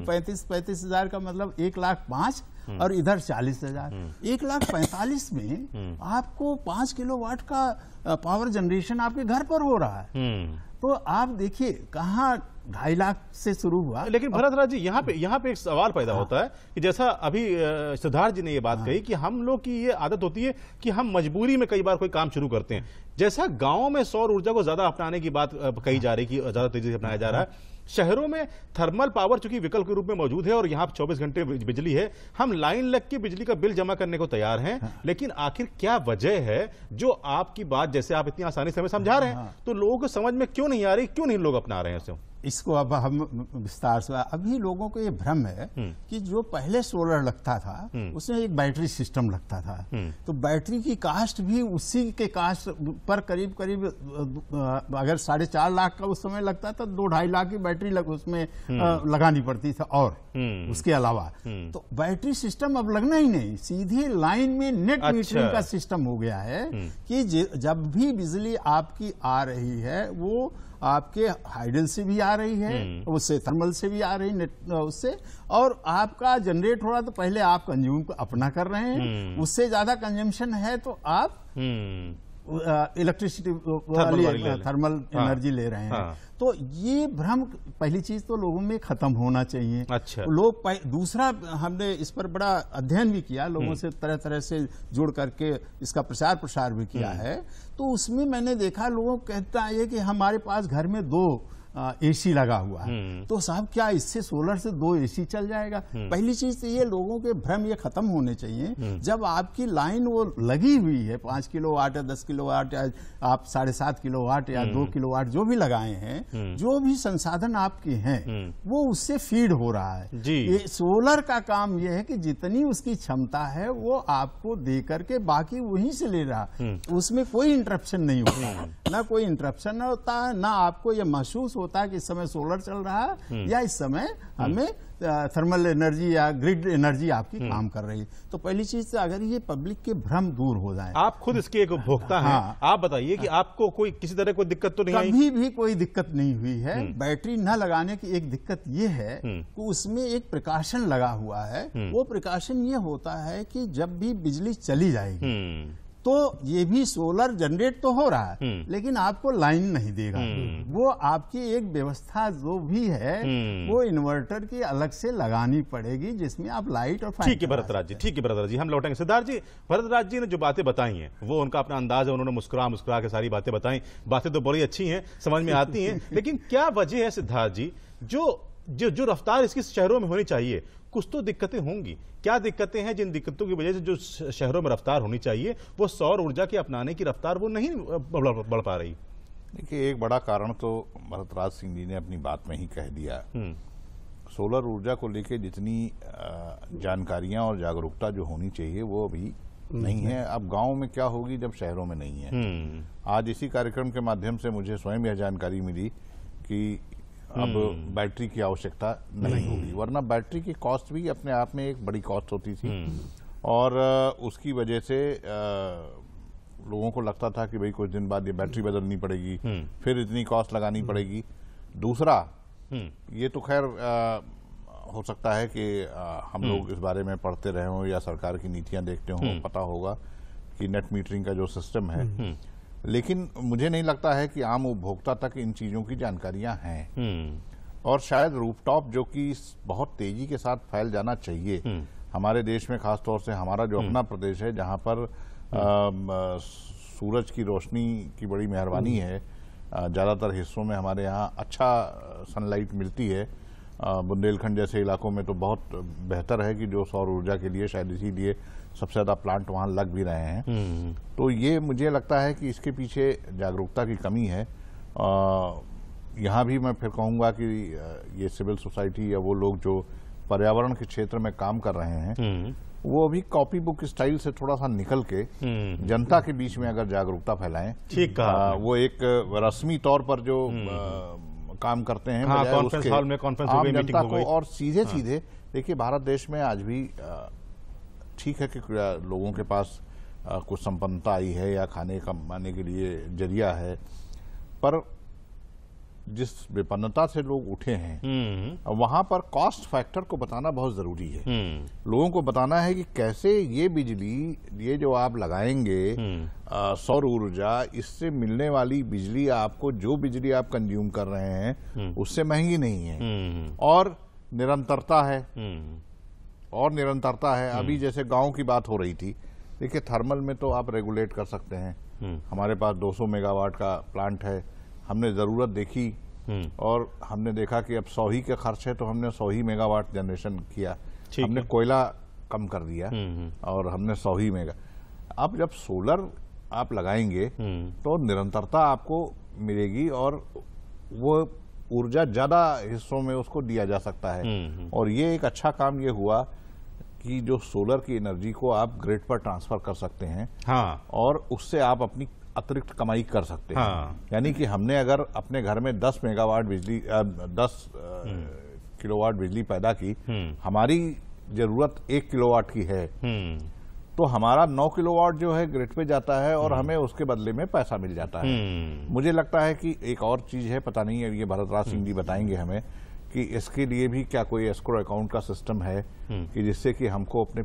35,000 का मतलब 1,05,000 और इधर 40,000, 1,45,000 में आपको 5 किलोवाट का पावर जनरेशन आपके घर पर हो रहा है। तो आप देखिए कहाँ 2.5 लाख से शुरू हुआ। लेकिन भरत राज जी, यहाँ पे एक सवाल पैदा होता है कि जैसा अभी सिद्धार्थ जी ने ये बात कही कि हम लोग की ये आदत होती है कि हम मजबूरी में कई बार कोई काम शुरू करते हैं। जैसा गांवों में सौर ऊर्जा को ज्यादा अपनाने की बात कही जा रही है कि ज्यादा तेजी से अपनाया जा रहा है, शहरों में थर्मल पावर चूंकि विकल्प के रूप में मौजूद है और यहाँ 24 घंटे बिजली है, हम लाइन लग के बिजली का बिल जमा करने को तैयार हैं। लेकिन आखिर क्या वजह है जो आपकी बात जैसे आप इतनी आसानी से हमें समझा रहे हैं तो लोगों को समझ में क्यों नहीं आ रही, क्यों नहीं लोग अपना रहे हैं उसे? इसको अब हम विस्तार से, अभी लोगों को ये भ्रम है कि जो पहले सोलर लगता था उसमें एक बैटरी सिस्टम लगता था, तो बैटरी की कास्ट भी उसी के कास्ट पर करीब करीब अगर 4.5 लाख का उस समय लगता था, 2-2.5 लाख की बैटरी उसमें लगानी पड़ती थी और उसके अलावा तो बैटरी सिस्टम अब लगना ही नहीं, सीधे लाइन में नेट मीटरिंग का सिस्टम हो गया है कि जब भी बिजली आपकी आ रही है वो आपके हाइडल से भी आ रही है, उससे थर्मल से भी आ रही नेट उससे, और आपका जनरेट हो रहा तो पहले आप कंज्यूम अपना कर रहे हैं, उससे ज्यादा कंजम्पशन है तो आप इलेक्ट्रिसिटी थर्मल एनर्जी ले रहे हैं। तो ये भ्रम पहली चीज तो लोगों में खत्म होना चाहिए। अच्छा। लोग दूसरा हमने इस पर बड़ा अध्ययन भी किया, लोगों से तरह तरह से जुड़ करके इसका प्रचार प्रसार भी किया है, तो उसमें मैंने देखा लोगों कहता है कि हमारे पास घर में 2 एसी लगा हुआ है, तो साहब क्या इससे सोलर से 2 एसी चल जाएगा? पहली चीज तो ये लोगों के भ्रम ये खत्म होने चाहिए। जब आपकी लाइन वो लगी हुई है 5 किलोवाट या 10 किलोवाट या आप 7.5 किलोवाट या 2 किलोवाट जो भी लगाए हैं, जो भी संसाधन आपके हैं वो उससे फीड हो रहा है। ये सोलर का काम ये है कि जितनी उसकी क्षमता है वो आपको दे करके बाकी वहीं से ले रहा, उसमें कोई इंटरप्शन नहीं होता, ना कोई इंटरप्शन होता है, ना आपको ये महसूस होता है कि इस समय सोलर चल रहा है या इस समय हमें थर्मल एनर्जी या ग्रिड एनर्जी आपकी काम कर रही है। तो पहली चीज से अगर ये पब्लिक के भ्रम दूर हो जाए। आप खुद इसके एक उपभोक्ता हैं, आप बताइए कि आपको कोई किसी तरह कोई दिक्कत तो नहीं आई? कभी भी कोई दिक्कत नहीं हुई है। बैटरी न लगाने की एक दिक्कत ये है कि उसमें एक प्रिकॉशन लगा हुआ है। वो प्रिकॉशन ये होता है कि जब भी बिजली चली जाएगी तो ये भी सोलर जनरेट तो हो रहा है लेकिन आपको लाइन नहीं देगा, वो आपकी एक व्यवस्था जो भी है वो इन्वर्टर की अलग से लगानी पड़ेगी जिसमें आप लाइट और ठीक है भरत राज जी, ठीक है भरत राज जी, हम लौटेंगे। सिद्धार्थ जी, भरत राज जी ने जो बातें बताई हैं वो उनका अपना अंदाज है, उन्होंने मुस्कुरा के सारी बातें बताई, बातें तो बड़ी अच्छी हैं, समझ में आती हैं, लेकिन क्या वजह है सिद्धार्थ जी जो रफ्तार इसकी शहरों में होनी चाहिए, कुछ तो दिक्कतें होंगी। क्या दिक्कतें हैं जिन दिक्कतों की वजह से जो शहरों में रफ्तार होनी चाहिए वो सौर ऊर्जा के अपनाने की रफ्तार वो नहीं बढ़ पा रही? देखिए, एक बड़ा कारण तो भरतराज सिंह जी ने अपनी बात में ही कह दिया। सोलर ऊर्जा को लेकर जितनी जानकारियां और जागरूकता जो होनी चाहिए वो अभी नहीं है। अब गांव में क्या होगी जब शहरों में नहीं है। आज इसी कार्यक्रम के माध्यम से मुझे स्वयं यह जानकारी मिली कि अब बैटरी की आवश्यकता नहीं होगी, वरना बैटरी की कॉस्ट भी अपने आप में एक बड़ी कॉस्ट होती थी और उसकी वजह से लोगों को लगता था कि भाई कुछ दिन बाद ये बैटरी बदलनी पड़ेगी, फिर इतनी कॉस्ट लगानी पड़ेगी। दूसरा, ये तो खैर हो सकता है कि हम लोग इस बारे में पढ़ते रहे हों या सरकार की नीतियां देखते हों, पता होगा कि नेट मीटरिंग का जो सिस्टम है, लेकिन मुझे नहीं लगता है कि आम उपभोक्ता तक इन चीजों की जानकारियां हैं। और शायद रूफटॉप जो कि बहुत तेजी के साथ फैल जाना चाहिए हमारे देश में, खासतौर से हमारा जो अपना प्रदेश है जहां पर सूरज की रोशनी की बड़ी मेहरबानी है, ज्यादातर हिस्सों में हमारे यहाँ अच्छा सनलाइट मिलती है। बुंदेलखंड जैसे इलाकों में तो बहुत बेहतर है कि जो सौर ऊर्जा के लिए शायद इसीलिए सबसे ज़्यादा प्लांट वहाँ लग भी रहे हैं। तो ये मुझे लगता है कि इसके पीछे जागरूकता की कमी है। यहाँ भी मैं फिर कहूँगा कि ये सिविल सोसाइटी या वो लोग जो पर्यावरण के क्षेत्र में काम कर रहे हैं वो अभी कॉपी बुक स्टाइल से थोड़ा सा निकल के जनता के बीच में अगर जागरूकता फैलाएं, ठीक कहा, वो एक रस्मी तौर पर जो काम करते हैं कॉन्फ्रेंस हॉल में कॉन्फ्रेंस आम जनता को और सीधे सीधे देखिए, भारत देश में आज भी ठीक है कि लोगों के पास कुछ संपन्नता आई है या खाने कमाने के लिए जरिया है, पर जिस विपन्नता से लोग उठे हैं वहां पर कॉस्ट फैक्टर को बताना बहुत जरूरी है। लोगों को बताना है कि कैसे ये बिजली, ये जो आप लगाएंगे सौर ऊर्जा, इससे मिलने वाली बिजली आपको, जो बिजली आप कंज्यूम कर रहे हैं उससे महंगी नहीं है और निरंतरता है। अभी जैसे गांव की बात हो रही थी, देखिए थर्मल में तो आप रेगुलेट कर सकते हैं। हमारे पास 200 मेगावाट का प्लांट है, हमने जरूरत देखी और हमने देखा कि अब 100 ही के खर्च है तो हमने 100 ही मेगावाट जनरेशन किया, हमने कोयला कम कर दिया और हमने 100 ही मेगा। अब जब सोलर आप लगाएंगे तो निरंतरता आपको मिलेगी और वो ऊर्जा ज्यादा हिस्सों में उसको दिया जा सकता है। और ये एक अच्छा काम ये हुआ कि जो सोलर की एनर्जी को आप ग्रिड पर ट्रांसफर कर सकते हैं। और उससे आप अपनी अतिरिक्त कमाई कर सकते हैं। यानी कि हमने अगर अपने घर में 10 मेगावाट बिजली 10 किलोवाट बिजली पैदा की, हमारी जरूरत 1 किलोवाट की है, तो हमारा 9 किलोवाट जो है ग्रिड पे जाता है और हमें उसके बदले में पैसा मिल जाता है। मुझे लगता है कि एक और चीज है, पता नहीं है, ये भरत सिंह जी बताएंगे हमें कि इसके लिए भी क्या कोई एस्क्रो अकाउंट का सिस्टम है कि जिससे कि हमको अपने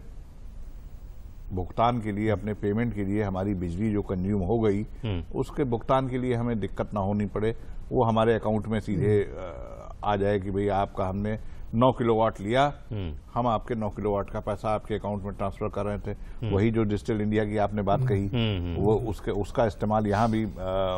भुगतान के लिए, अपने पेमेंट के लिए, हमारी बिजली जो कंज्यूम हो गई उसके भुगतान के लिए हमें दिक्कत ना होनी पड़े, वो हमारे अकाउंट में सीधे आ जाए कि भाई आपका हमने 9 किलोवाट लिया, हम आपके 9 किलोवाट का पैसा आपके अकाउंट में ट्रांसफर कर रहे थे। वही जो डिजिटल इंडिया की आपने बात कही, वो उसका इस्तेमाल यहाँ भी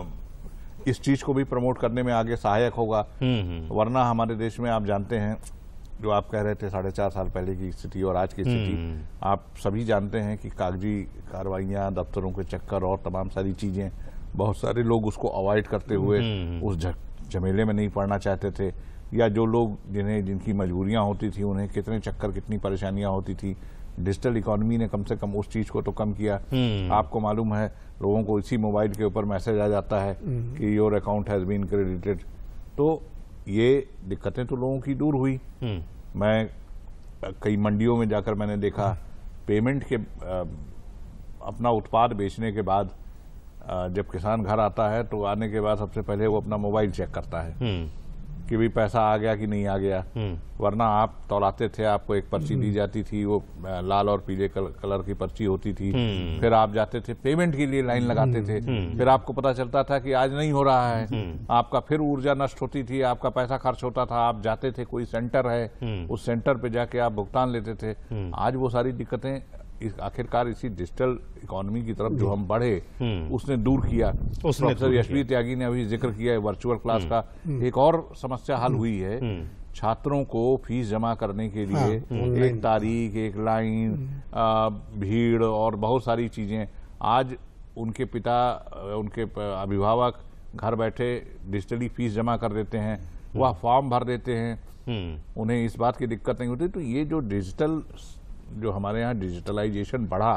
इस चीज को भी प्रमोट करने में आगे सहायक होगा। वरना हमारे देश में आप जानते हैं, जो आप कह रहे थे 4.5 साल पहले की स्थिति और आज की स्थिति, आप सभी जानते हैं कि कागजी कार्रवाइयां, दफ्तरों के चक्कर और तमाम सारी चीजें, बहुत सारे लोग उसको अवॉइड करते हुए उस झमेले में नहीं पड़ना चाहते थे, या जो लोग जिनकी मजबूरियां होती थी उन्हें कितने चक्कर, कितनी परेशानियां होती थी। डिजिटल इकोनॉमी ने कम से कम उस चीज को तो कम किया। आपको मालूम है, लोगों को इसी मोबाइल के ऊपर मैसेज आ जाता है कि your account has been credited. तो ये दिक्कतें तो लोगों की दूर हुई। मैं कई मंडियों में जाकर मैंने देखा, पेमेंट के अपना उत्पाद बेचने के बाद जब किसान घर आता है तो आने के बाद सबसे पहले वो अपना मोबाइल चेक करता है कि भी पैसा आ गया कि नहीं आ गया। वरना आप तौलाते थे, आपको एक पर्ची दी जाती थी, वो लाल और पीले कलर की पर्ची होती थी। फिर आप जाते थे पेमेंट के लिए, लाइन लगाते थे, फिर आपको पता चलता था कि आज नहीं हो रहा है, आपका फिर ऊर्जा नष्ट होती थी, आपका पैसा खर्च होता था, आप जाते थे, कोई सेंटर है, उस सेंटर पे जाके आप भुगतान लेते थे। आज वो सारी दिक्कतें आखिरकार इसी डिजिटल इकोनॉमी की तरफ जो हम बढ़े उसने दूर किया। प्रोफेसर यश त्यागी ने अभी जिक्र किया है वर्चुअल क्लास का। एक और समस्या हल हुई है, छात्रों को फीस जमा करने के लिए एक तारीख, एक लाइन, भीड़ और बहुत सारी चीजें। आज उनके पिता, उनके अभिभावक घर बैठे डिजिटली फीस जमा कर देते हैं, वह फॉर्म भर देते हैं, उन्हें इस बात की दिक्कत नहीं होती। तो ये जो डिजिटल, जो हमारे यहाँ डिजिटलाइजेशन बढ़ा,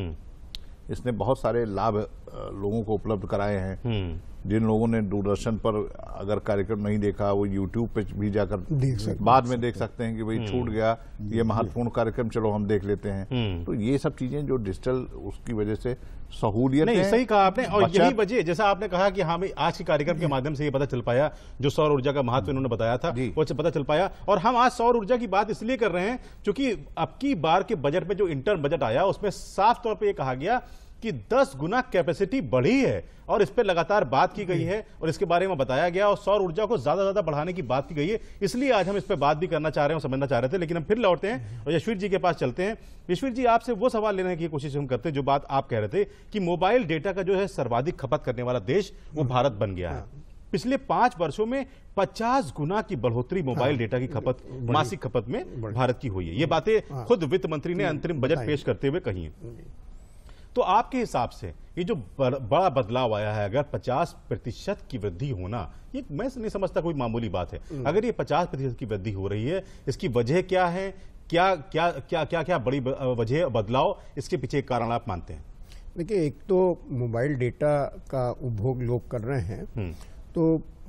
इसने बहुत सारे लाभ लोगों को उपलब्ध कराए हैं। जिन लोगों ने दूरदर्शन पर अगर कार्यक्रम नहीं देखा, वो यूट्यूब पे भी जाकर बाद में देख सकते हैं कि भाई छूट गया ये महत्वपूर्ण कार्यक्रम, चलो हम देख लेते हैं। तो ये सब चीजें जो डिजिटल, उसकी वजह से सहूलियत नहीं, सही कहा आपने। और यही वजह, जैसा आपने कहा कि हाँ, आज के कार्यक्रम के माध्यम से ये पता चल पाया, जो सौर ऊर्जा का महत्व इन्होंने बताया था वो पता चल पाया। और हम आज सौर ऊर्जा की बात इसलिए कर रहे हैं क्योंकि अब की बार के बजट में जो इंटर्म बजट आया उसमें साफ तौर पर यह कहा गया कि 10 गुना कैपेसिटी बढ़ी है और इस पर लगातार बात की गई है और इसके बारे में बताया गया और सौर ऊर्जा को ज्यादा बढ़ाने की बात की गई है। इसलिए आज हम इस पर बात भी करना चाह रहे हैं और समझना चाह रहे थे। लेकिन हम फिर लौटते हैं और यशवीर जी के पास चलते हैं। यशवीर जी, आपसे वो सवाल लेने की कोशिश हम करते हैं जो बात आप कह रहे थे कि मोबाइल डेटा का जो है सर्वाधिक खपत करने वाला देश वो भारत बन गया है। पिछले 5 वर्षों में 50 गुना की बढ़ोतरी मोबाइल डेटा की खपत, मासिक खपत में भारत की हुई है। ये बातें खुद वित्त मंत्री ने अंतरिम बजट पेश करते हुए कही है। तो आपके हिसाब से ये जो बड़ा बदलाव आया है, अगर 50% की वृद्धि होना, ये मैं नहीं समझता कोई मामूली बात है। अगर ये 50% की वृद्धि हो रही है, इसकी वजह क्या है? क्या क्या क्या क्या क्या बड़ी वजह, बदलाव इसके पीछे एक कारण आप मानते हैं? देखिए, एक तो मोबाइल डेटा का उपभोग लोग कर रहे हैं, तो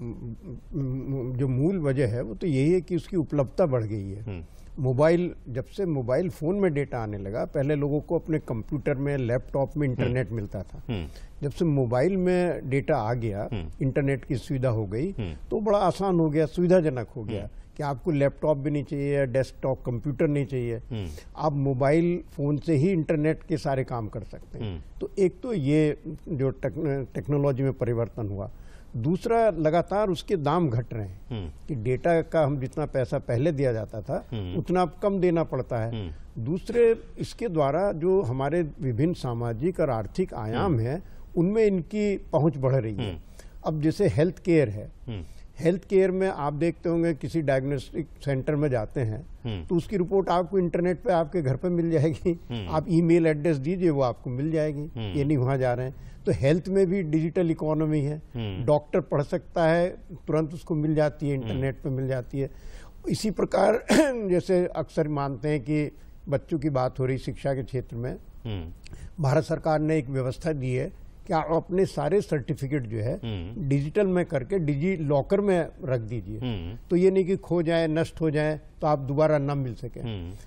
जो मूल वजह है वो तो यही है कि उसकी उपलब्धता बढ़ गई है। मोबाइल, जब से मोबाइल फोन में डेटा आने लगा, पहले लोगों को अपने कंप्यूटर में, लैपटॉप में इंटरनेट मिलता था। जब से मोबाइल में डेटा आ गया, इंटरनेट की सुविधा हो गई, तो बड़ा आसान हो गया, सुविधाजनक हो गया कि आपको लैपटॉप भी नहीं चाहिए, डेस्कटॉप कंप्यूटर नहीं चाहिए, आप मोबाइल फोन से ही इंटरनेट के सारे काम कर सकते हैं। तो एक तो ये जो टेक्नोलॉजी में परिवर्तन हुआ। दूसरा, लगातार उसके दाम घट रहे हैं कि डेटा का हम जितना पैसा पहले दिया जाता था उतना कम देना पड़ता है। दूसरे, इसके द्वारा जो हमारे विभिन्न सामाजिक और आर्थिक आयाम है उनमें इनकी पहुंच बढ़ रही है। अब जैसे हेल्थ केयर है, हेल्थ केयर में आप देखते होंगे किसी डायग्नोस्टिक सेंटर में जाते हैं तो उसकी रिपोर्ट आपको इंटरनेट पे आपके घर पे मिल जाएगी। आप ईमेल एड्रेस दीजिए, वो आपको मिल जाएगी। ये नहीं वहां जा रहे हैं। तो हेल्थ में भी डिजिटल इकोनॉमी है। डॉक्टर पढ़ सकता है, तुरंत उसको मिल जाती है, इंटरनेट पे मिल जाती है। इसी प्रकार जैसे अक्सर मानते हैं कि बच्चों की बात हो रही शिक्षा के क्षेत्र में, भारत सरकार ने एक व्यवस्था दी है कि आप अपने सारे सर्टिफिकेट जो है डिजिटल में करके डिजी लॉकर में रख दीजिए। तो ये नहीं कि खो जाए, नष्ट हो जाए तो आप दोबारा न मिल सके।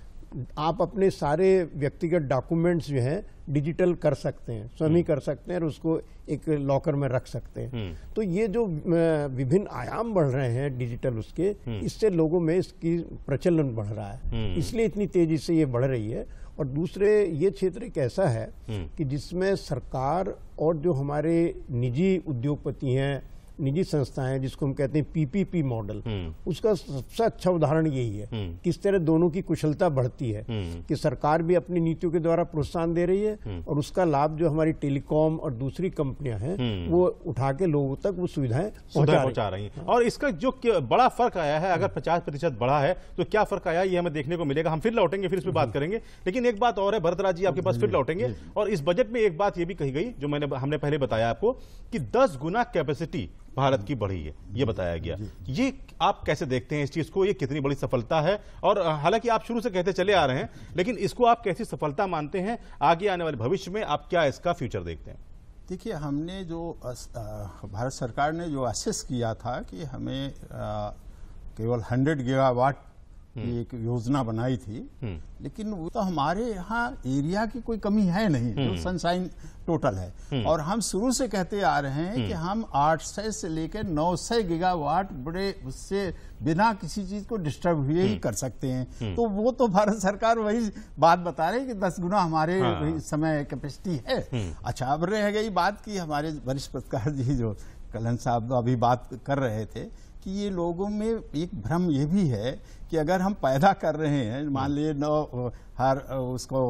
आप अपने सारे व्यक्तिगत डॉक्यूमेंट्स जो हैं डिजिटल कर सकते हैं, स्वयं ही कर सकते हैं और उसको एक लॉकर में रख सकते हैं। तो ये जो विभिन्न आयाम बढ़ रहे हैं डिजिटल उसके, इससे लोगों में इसकी प्रचलन बढ़ रहा है, इसलिए इतनी तेजी से ये बढ़ रही है। और दूसरे, ये क्षेत्र एक ऐसा है कि जिसमें सरकार और जो हमारे निजी उद्योगपति हैं, निजी संस्थाएं, जिसको हम कहते हैं पीपीपी मॉडल, उसका सबसे अच्छा उदाहरण यही है। किस तरह दोनों की कुशलता बढ़ती है कि सरकार भी अपनी नीतियों के द्वारा प्रोत्साहन दे रही है और उसका लाभ जो हमारी टेलीकॉम और दूसरी कंपनियां हैं वो उठा के लोगों तक वो सुविधाएं पहुंचा रही हैं। और इसका जो बड़ा फर्क आया है, अगर 50% बढ़ा है तो क्या फर्क आया, ये हमें देखने को मिलेगा। हम फिर लौटेंगे, फिर इस पर बात करेंगे। लेकिन एक बात और है, भरत जी आपके पास फिर लौटेंगे। और इस बजट में एक बात ये भी कही गई, जो हमने पहले बताया आपको, कि 10 गुना कैपेसिटी भारत की बढ़ी है, ये बताया गया। ये आप कैसे देखते हैं इस चीज को? ये कितनी बड़ी सफलता है? और हालांकि आप शुरू से कहते चले आ रहे हैं, लेकिन इसको आप कैसी सफलता मानते हैं? आगे आने वाले भविष्य में आप क्या इसका फ्यूचर देखते हैं? देखिए, हमने जो भारत सरकार ने जो असेस किया था कि हमें केवल 100 गीगावाट की एक योजना बनाई थी, लेकिन वो तो हमारे यहाँ एरिया की कोई कमी है नहीं, जो सनशाइन टोटल है। और हम शुरू से कहते आ रहे हैं कि हम 800 से लेकर 900 गीगावाट बड़े उससे बिना किसी चीज को डिस्टर्ब हुए ही कर सकते हैं। तो वो तो भारत सरकार वही बात बता रही है कि 10 गुना हमारे इस समय कैपेसिटी है। अच्छा, अब रह गई बात की हमारे वरिष्ठ पत्रकार जी जो कलहंस साहब अभी बात कर रहे थे कि ये लोगों में एक भ्रम ये भी है कि अगर हम पैदा कर रहे हैं, मान लीजिए हर उसको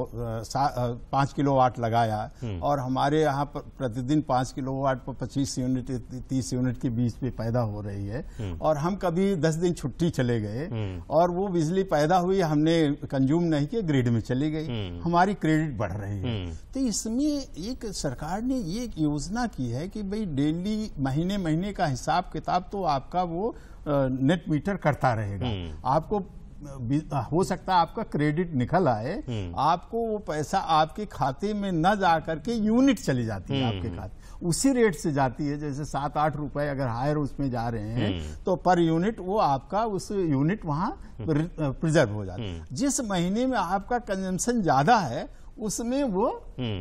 5 किलोवाट लगाया और हमारे यहाँ पर प्रतिदिन 5 किलोवाट पर 25 यूनिट 30 यूनिट के बीच में पैदा हो रही है, और हम कभी 10 दिन छुट्टी चले गए और वो बिजली पैदा हुई, हमने कंज्यूम नहीं किया, ग्रिड में चली गई, हमारी क्रेडिट बढ़ रही है। तो इसमें एक सरकार ने ये योजना की है कि भाई डेली महीने महीने का हिसाब किताब तो आपका वो नेट मीटर करता रहेगा। आपको हो सकता है आपका क्रेडिट निकल आए, आपको वो पैसा आपके खाते में न जा करके यूनिट चली जाती है, आपके खाते उसी रेट से जाती है, जैसे 7-8 रुपए अगर हायर उसमें जा रहे हैं तो पर यूनिट वो आपका उस यूनिट वहां प्रिजर्व हो जाता है। जिस महीने में आपका कंजम्पशन ज्यादा है उसमें वो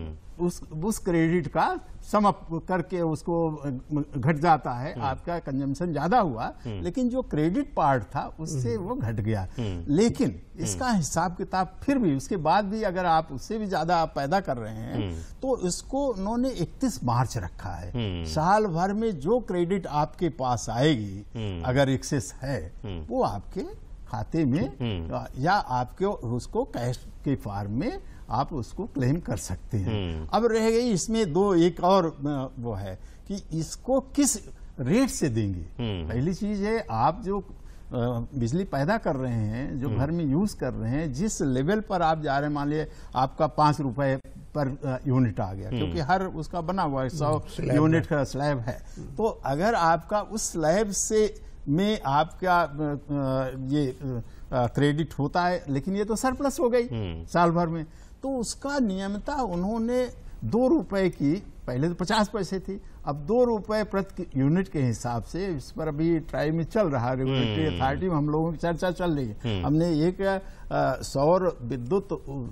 उस क्रेडिट का सम अप करके उसको घट जाता है। आपका कंजम्पशन ज्यादा हुआ लेकिन जो क्रेडिट पार्ट था उससे वो घट गया। लेकिन इसका हिसाब किताब फिर भी उसके बाद भी अगर आप उससे भी ज्यादा आप पैदा कर रहे हैं तो इसको उन्होंने 31 मार्च रखा है। साल भर में जो क्रेडिट आपके पास आएगी अगर एक्सेस है वो आपके खाते में या आपके उसको कैश के फॉर्म में आप उसको क्लेम कर सकते हैं। अब रह गई इसमें एक और वो है कि इसको किस रेट से देंगे। पहली चीज है, आप जो बिजली पैदा कर रहे हैं, जो घर में यूज कर रहे हैं, जिस लेवल पर आप जा रहे हैं, मान लिया आपका 5 रुपए पर यूनिट आ गया, क्योंकि हर उसका बना हुआ है 100 यूनिट का स्लैब है, तो अगर आपका उस स्लैब से में आपका ये क्रेडिट होता है, लेकिन ये तो सरप्लस हो गई साल भर में, तो उसका नियमता उन्होंने 2 रुपए की, पहले तो 50 पैसे थी, अब 2 रुपए प्रति यूनिट के हिसाब से, इस पर अभी ट्राई में चल रहा है, रेगुलेटरी अथॉरिटी में हम लोगों की चर्चा चल रही है। हमने एक सौर विद्युत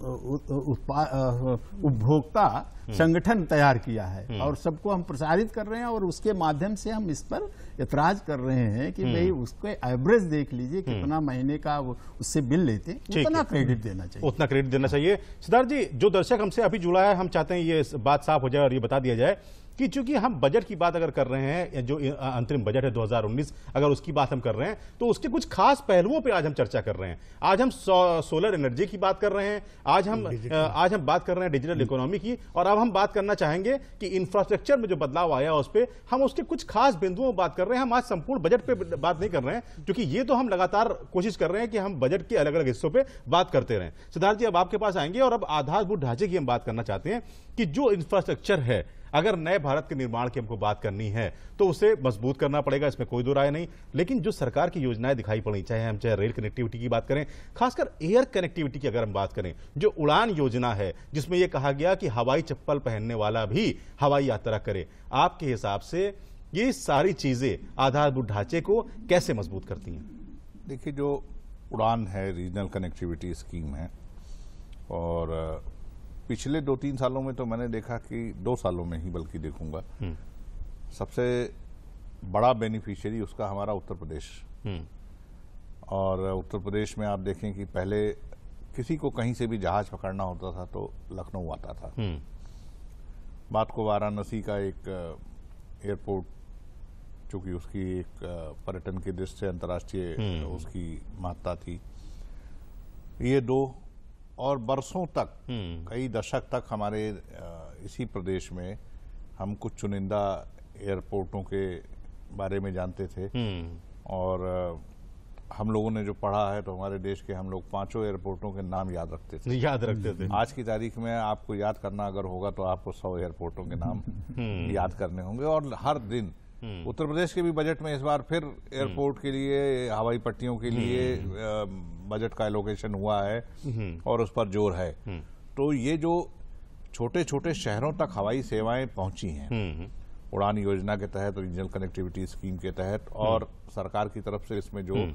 उपभोक्ता संगठन तैयार किया है और सबको हम प्रसारित कर रहे हैं, और उसके माध्यम से हम इस पर इतराज कर रहे हैं कि भाई उसके एवरेज देख लीजिए कितना महीने का उससे बिल लेते, उतना क्रेडिट देना चाहिए, उतना क्रेडिट देना चाहिए। सिद्धार्थ जी, जो दर्शक हमसे अभी जुड़ा है, हम चाहते हैं ये बात साफ हो जाए और ये बता दिया जाए कि चूंकि हम बजट की बात अगर कर रहे हैं, जो अंतरिम बजट है 2019, अगर उसकी बात हम कर रहे हैं, तो उसके कुछ खास पहलुओं पे आज हम चर्चा कर रहे हैं। आज हम सोलर एनर्जी की बात कर रहे हैं, आज हम बात कर रहे हैं डिजिटल इकोनॉमी की, और अब हम बात करना चाहेंगे कि इंफ्रास्ट्रक्चर में जो बदलाव आया उस पर हम उसके कुछ खास बिंदुओं पर बात कर रहे हैं। हम आज संपूर्ण बजट पे बात नहीं कर रहे हैं, क्योंकि ये तो हम लगातार कोशिश कर रहे हैं कि हम बजट के अलग अलग हिस्सों पर बात करते रहें। सिद्धार्थ जी, अब आपके पास आएंगे और अब आधारभूत ढांचे की हम बात करना चाहते हैं कि जो इंफ्रास्ट्रक्चर है, अगर नए भारत के निर्माण की हमको बात करनी है तो उसे मजबूत करना पड़ेगा, इसमें कोई दो राय नहीं। लेकिन जो सरकार की योजनाएं दिखाई पड़ी, चाहे रेल कनेक्टिविटी की बात करें, खासकर एयर कनेक्टिविटी की अगर हम बात करें, जो उड़ान योजना है जिसमें यह कहा गया कि हवाई चप्पल पहनने वाला भी हवाई यात्रा करे, आपके हिसाब से ये सारी चीजें आधारभूत ढांचे को कैसे मजबूत करती हैं? देखिए, जो उड़ान है, रीजनल कनेक्टिविटी स्कीम है, और पिछले 2-3 सालों में तो मैंने देखा कि 2 सालों में ही बल्कि देखूंगा, सबसे बड़ा बेनिफिशियरी उसका हमारा उत्तर प्रदेश। और उत्तर प्रदेश में आप देखें कि पहले किसी को कहीं से भी जहाज पकड़ना होता था तो लखनऊ आता था। बात को वाराणसी का एक एयरपोर्ट, चूंकि उसकी एक पर्यटन की दृष्टि से अंतर्राष्ट्रीय उसकी महत्ता थी, ये 2 और बरसों तक, कई दशक तक हमारे इसी प्रदेश में हम कुछ चुनिंदा एयरपोर्टों के बारे में जानते थे, और हम लोगों ने जो पढ़ा है तो हमारे देश के हम लोग 5 एयरपोर्टों के नाम याद रखते थे। आज की तारीख में आपको याद करना अगर होगा तो आपको 100 एयरपोर्टों के नाम याद करने होंगे। और हर दिन उत्तर प्रदेश के भी बजट में इस बार फिर एयरपोर्ट के लिए, हवाई पट्टियों के लिए बजट का एलोकेशन हुआ है और उस पर जोर है। तो ये जो छोटे छोटे शहरों तक हवाई सेवाएं पहुंची हैं उड़ान योजना के तहत, रीजनल कनेक्टिविटी स्कीम के तहत, और सरकार की तरफ से इसमें जो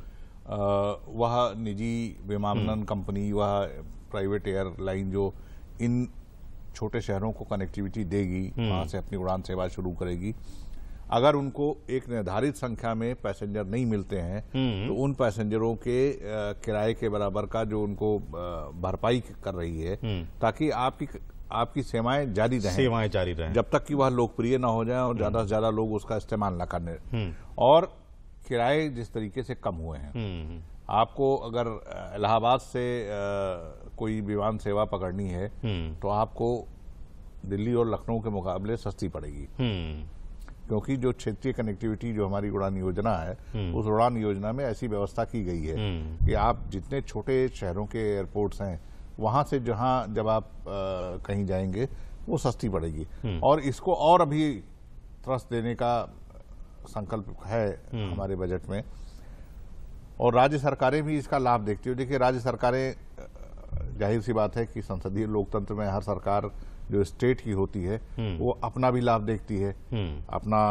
वह निजी विमानन कंपनी, वह प्राइवेट एयरलाइन जो इन छोटे शहरों को कनेक्टिविटी देगी, वहां से अपनी उड़ान सेवा शुरू करेगी, अगर उनको एक निर्धारित संख्या में पैसेंजर नहीं मिलते हैं तो उन पैसेंजरों के किराए के बराबर का जो उनको भरपाई कर रही है, ताकि आपकी सेवाएं जारी रहें जब तक कि वह लोकप्रिय ना हो जाए और ज्यादा से ज्यादा लोग उसका इस्तेमाल ना करने, और किराए जिस तरीके से कम हुए हैं। आपको अगर इलाहाबाद से कोई विमान सेवा पकड़नी है तो आपको दिल्ली और लखनऊ के मुकाबले सस्ती पड़ेगी, क्योंकि जो क्षेत्रीय कनेक्टिविटी जो हमारी उड़ान योजना है, उस उड़ान योजना में ऐसी व्यवस्था की गई है कि आप जितने छोटे शहरों के एयरपोर्ट्स हैं वहां से जब आप कहीं जाएंगे वो सस्ती पड़ेगी। और इसको और अभी थ्रस्ट देने का संकल्प है हमारे बजट में, और राज्य सरकारें भी इसका लाभ देखती हो। देखिए, राज्य सरकारें, जाहिर सी बात है कि संसदीय लोकतंत्र में हर सरकार जो स्टेट की होती है वो अपना भी लाभ देखती है, अपना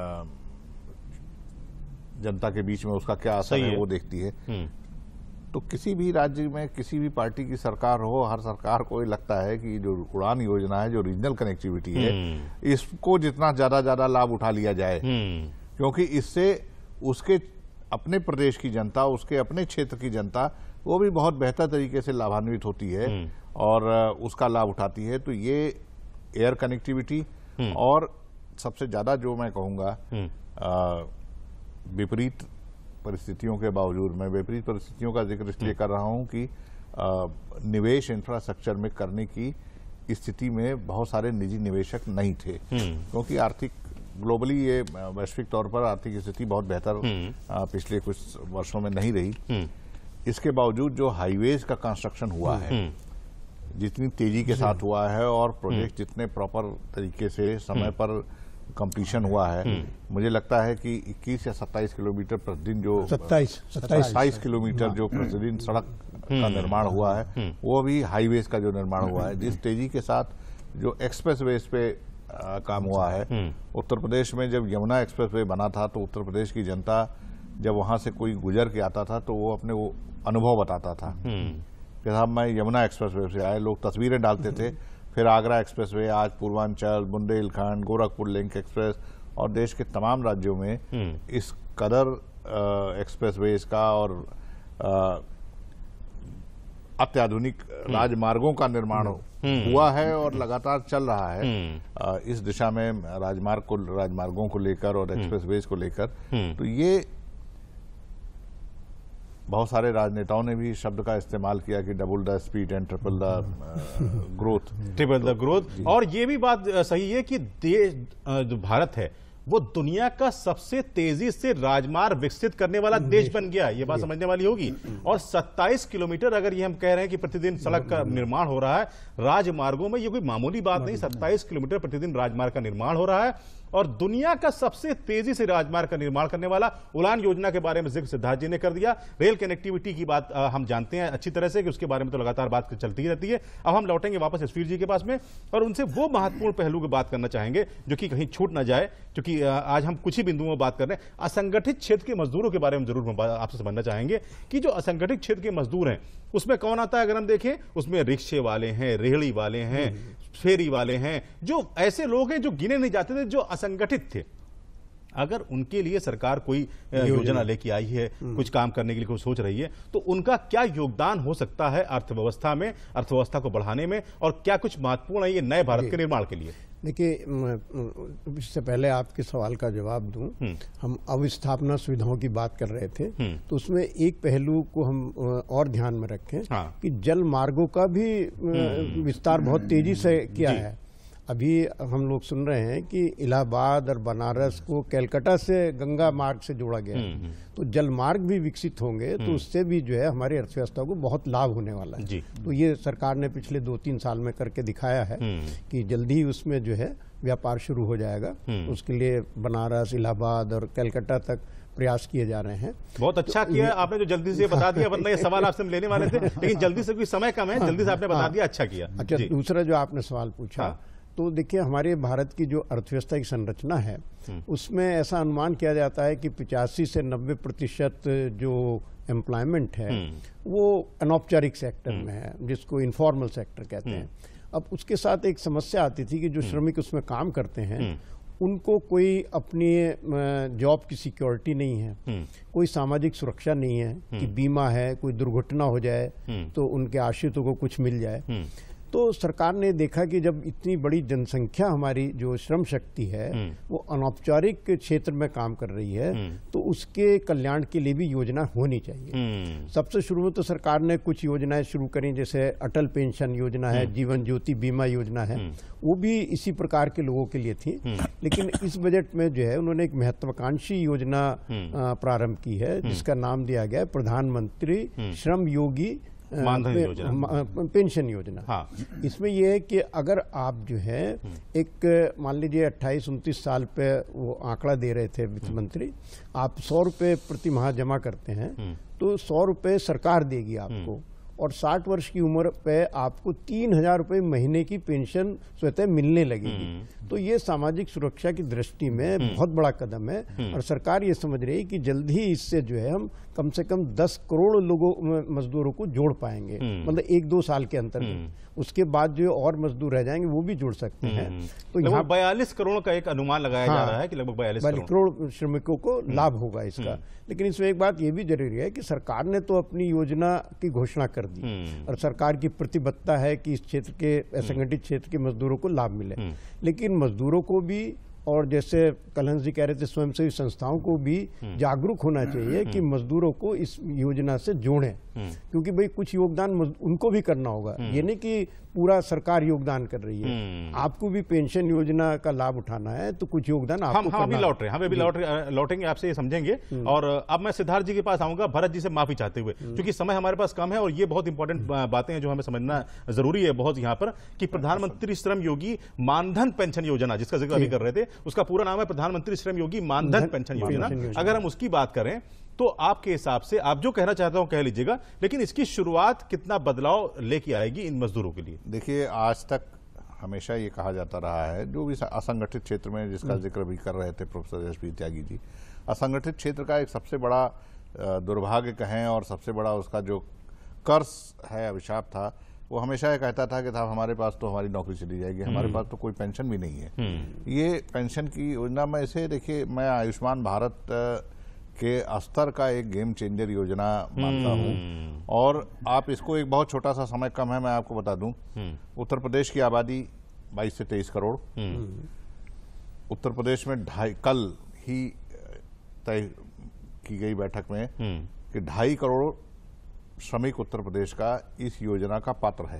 जनता के बीच में उसका क्या असर है वो देखती है। तो किसी भी राज्य में किसी भी पार्टी की सरकार हो, हर सरकार को ये लगता है कि जो उड़ान योजना है, जो रीजनल कनेक्टिविटी है, इसको जितना ज्यादा लाभ उठा लिया जाए, क्योंकि इससे उसके अपने प्रदेश की जनता, उसके अपने क्षेत्र की जनता, वो भी बहुत बेहतर तरीके से लाभान्वित होती है और उसका लाभ उठाती है। तो ये एयर कनेक्टिविटी, और सबसे ज्यादा जो मैं कहूँगा, विपरीत परिस्थितियों के बावजूद, मैं विपरीत परिस्थितियों का जिक्र इसलिए कर रहा हूँ कि निवेश इंफ्रास्ट्रक्चर में करने की स्थिति में बहुत सारे निजी निवेशक नहीं थे, क्योंकि आर्थिक ग्लोबली ये वैश्विक तौर पर आर्थिक स्थिति बहुत बेहतर पिछले कुछ वर्षों में नहीं रही। इसके बावजूद जो हाईवेज का कंस्ट्रक्शन हुआ है, जितनी तेजी के साथ हुआ है और प्रोजेक्ट जितने प्रॉपर तरीके से समय पर कंप्लीशन हुआ है, मुझे लगता है कि 21 या 27 किलोमीटर प्रतिदिन जो 27 किलोमीटर जो प्रतिदिन सड़क का निर्माण हुआ है, वो भी हाईवेज का जो निर्माण हुआ है, जिस तेजी के साथ जो एक्सप्रेसवेज पे काम हुआ है। उत्तर प्रदेश में जब यमुना एक्सप्रेसवे बना था तो उत्तर प्रदेश की जनता जब वहां से कोई गुजर के आता था तो वो अपने वो अनुभव बताता था कि साहब मैं यमुना एक्सप्रेसवे से आए, लोग तस्वीरें डालते थे। फिर आगरा एक्सप्रेसवे, आज पूर्वांचल, बुंदेलखंड, गोरखपुर लिंक एक्सप्रेस और देश के तमाम राज्यों में इस कदर एक्सप्रेसवेज का और अत्याधुनिक राजमार्गों का निर्माण हुआ है और लगातार चल रहा है इस दिशा में, राजमार्गों को लेकर और एक्सप्रेसवेज को लेकर। तो ये बहुत सारे राजनेताओं ने भी शब्द का इस्तेमाल किया कि double the speed and triple the growth. और ये भी बात सही है कि देश जो भारत है वो दुनिया का सबसे तेजी से राजमार्ग विकसित करने वाला देश बन गया। ये बात समझने वाली होगी। और 27 किलोमीटर अगर ये हम कह रहे हैं कि प्रतिदिन सड़क का निर्माण हो रहा है राजमार्गों में, ये कोई मामूली बात नहीं। 27 किलोमीटर प्रतिदिन राजमार्ग का निर्माण हो रहा है और दुनिया का सबसे तेजी से राजमार्ग का निर्माण करने वाला उड़ान योजना के बारे में जिक्र सिद्धार्थ जी ने कर दिया। रेल कनेक्टिविटी की बात हम जानते हैं अच्छी तरह से कि उसके बारे में तो लगातार बात चलती ही रहती है। अब हम लौटेंगे वापस श्री जी के पास में और उनसे वो महत्वपूर्ण पहलू की बात करना चाहेंगे जो कि कहीं छूट ना जाए, क्योंकि आज हम कुछ ही बिंदुओं में बात कर रहे हैं। असंगठित क्षेत्र के मजदूरों के बारे में जरूर आपसे समझना चाहेंगे कि जो असंगठित क्षेत्र के मजदूर हैं उसमें कौन आता है। अगर हम देखें उसमें रिक्शे वाले हैं, रेहड़ी वाले हैं, फेरी वाले हैं, जो ऐसे लोग हैं जो गिने नहीं जाते थे, जो असंगठित थे। अगर उनके लिए सरकार कोई योजना लेके आई है, कुछ काम करने के लिए कोई सोच रही है, तो उनका क्या योगदान हो सकता है अर्थव्यवस्था में, अर्थव्यवस्था को बढ़ाने में, और क्या कुछ महत्वपूर्ण है ये नए भारत के निर्माण के लिए? देखिए, इससे पहले आपके सवाल का जवाब दूं, हम अवस्थापना सुविधाओं की बात कर रहे थे, तो उसमें एक पहलू को हम और ध्यान में रखें कि जल मार्गों का भी विस्तार बहुत तेजी से किया है। अभी हम लोग सुन रहे हैं कि इलाहाबाद और बनारस को कलकत्ता से गंगा मार्ग से जोड़ा गया है, तो जल मार्ग भी विकसित होंगे तो उससे भी जो है हमारी अर्थव्यवस्था को बहुत लाभ होने वाला है। तो ये सरकार ने पिछले 2-3 साल में करके दिखाया है कि जल्दी ही उसमें जो है व्यापार शुरू हो जाएगा। उसके लिए बनारस, इलाहाबाद और कलकत्ता तक प्रयास किए जा रहे हैं। बहुत अच्छा किया आपने जो जल्दी से बता दिया, वरना ये सवाल आपसे हम लेने वाले थे, लेकिन जल्दी से, कोई समय कम है, जल्दी से आपने बता दिया, अच्छा किया। अच्छा, दूसरा जो आपने सवाल पूछा, तो देखिए हमारे भारत की जो अर्थव्यवस्था की संरचना है उसमें ऐसा अनुमान किया जाता है कि 85 से 90% जो एम्प्लॉयमेंट है वो अनौपचारिक सेक्टर में है, जिसको इनफॉर्मल सेक्टर कहते हैं। अब उसके साथ एक समस्या आती थी कि जो श्रमिक उसमें काम करते हैं उनको कोई अपनी जॉब की सिक्योरिटी नहीं है, कोई सामाजिक सुरक्षा नहीं है कि बीमा है, कोई दुर्घटना हो जाए तो उनके आश्रितों को कुछ मिल जाए। तो सरकार ने देखा कि जब इतनी बड़ी जनसंख्या हमारी जो श्रम शक्ति है वो अनौपचारिक क्षेत्र में काम कर रही है, तो उसके कल्याण के लिए भी योजना होनी चाहिए। सबसे शुरू में तो सरकार ने कुछ योजनाएं शुरू करी, जैसे अटल पेंशन योजना है, जीवन ज्योति बीमा योजना है, वो भी इसी प्रकार के लोगों के लिए थी। लेकिन इस बजट में जो है उन्होंने एक महत्वाकांक्षी योजना प्रारंभ की है जिसका नाम दिया गया है प्रधानमंत्री श्रम योगी पेंशन योजना। इसमें यह है कि अगर आप जो है एक मान लीजिए 28-29 साल पे वो आंकड़ा दे रहे थे वित्त मंत्री, आप 100 रुपये प्रति माह जमा करते हैं तो 100 रुपये सरकार देगी आपको, और 60 वर्ष की उम्र पे आपको 3000 रुपये महीने की पेंशन स्वतः मिलने लगेगी। तो ये सामाजिक सुरक्षा की दृष्टि में बहुत बड़ा कदम है और सरकार ये समझ रही है कि जल्द ही इससे जो है हम कम से कम 10 करोड़ लोगों मजदूरों को जोड़ पाएंगे, मतलब 1-2 साल के अंतर में। उसके बाद जो और मजदूर रह जाएंगे वो भी जुड़ सकते हैं। तो यहाँ 42 करोड़ का एक अनुमान लगाया जा रहा है कि लगभग 42 करोड़ श्रमिकों को लाभ होगा इसका। लेकिन इसमें एक बात ये भी जरूरी है कि सरकार ने तो अपनी योजना की घोषणा कर दी और सरकार की प्रतिबद्धता है कि इस क्षेत्र के असंगठित क्षेत्र के मजदूरों को लाभ मिले, लेकिन मजदूरों को भी और जैसे कलहंस जी कह रहे थे स्वयंसेवी संस्थाओं को भी जागरूक होना चाहिए कि मजदूरों को इस योजना से जोड़ें, क्योंकि भाई कुछ योगदान उनको भी करना होगा। ये नहीं कि पूरा सरकार योगदान कर रही है। आपको भी पेंशन योजना का लाभ उठाना है तो कुछ योगदान आपको हम अभी लौट रहे हैं, हम अभी लौटेंगे आपसे, ये समझेंगे। और अब मैं सिद्धार्थ जी के पास आऊंगा, भरत जी से माफी चाहते हुए, क्योंकि समय हमारे पास कम है और ये बहुत इंपॉर्टेंट बातें हैं जो हमें समझना जरूरी है बहुत यहाँ पर, कि प्रधानमंत्री श्रम योगी मानधन पेंशन योजना जिसका जिक्र अभी कर रहे थे, उसका पूरा नाम है प्रधानमंत्री श्रम योगी मानधन पेंशन योजना। अगर हम उसकी बात करें तो आपके हिसाब से आप जो कहना चाहते हो कह लीजिएगा, लेकिन इसकी शुरुआत कितना बदलाव लेके आएगी इन मजदूरों के लिए? देखिए, आज तक हमेशा ये कहा जाता रहा है, जो भी असंगठित क्षेत्र में जिसका जिक्र भी कर रहे थे प्रोफेसर यश त्यागी जी, असंगठित क्षेत्र का एक सबसे बड़ा दुर्भाग्य कहें और सबसे बड़ा उसका जो कर्स है, अभिशाप था, वो हमेशा ये कहता था कि साहब हमारे पास तो हमारी नौकरी चली जाएगी, हमारे पास तो कोई पेंशन भी नहीं है। ये पेंशन की योजना में इसे देखिए, मैं आयुष्मान भारत के स्तर का एक गेम चेंजर योजना मानता हूँ। और आप इसको, एक बहुत छोटा सा समय कम है, मैं आपको बता दूं, उत्तर प्रदेश की आबादी 22 से 23 करोड़। उत्तर प्रदेश में कल ही तय की गई बैठक में कि 2.5 करोड़ श्रमिक उत्तर प्रदेश का इस योजना का पात्र है।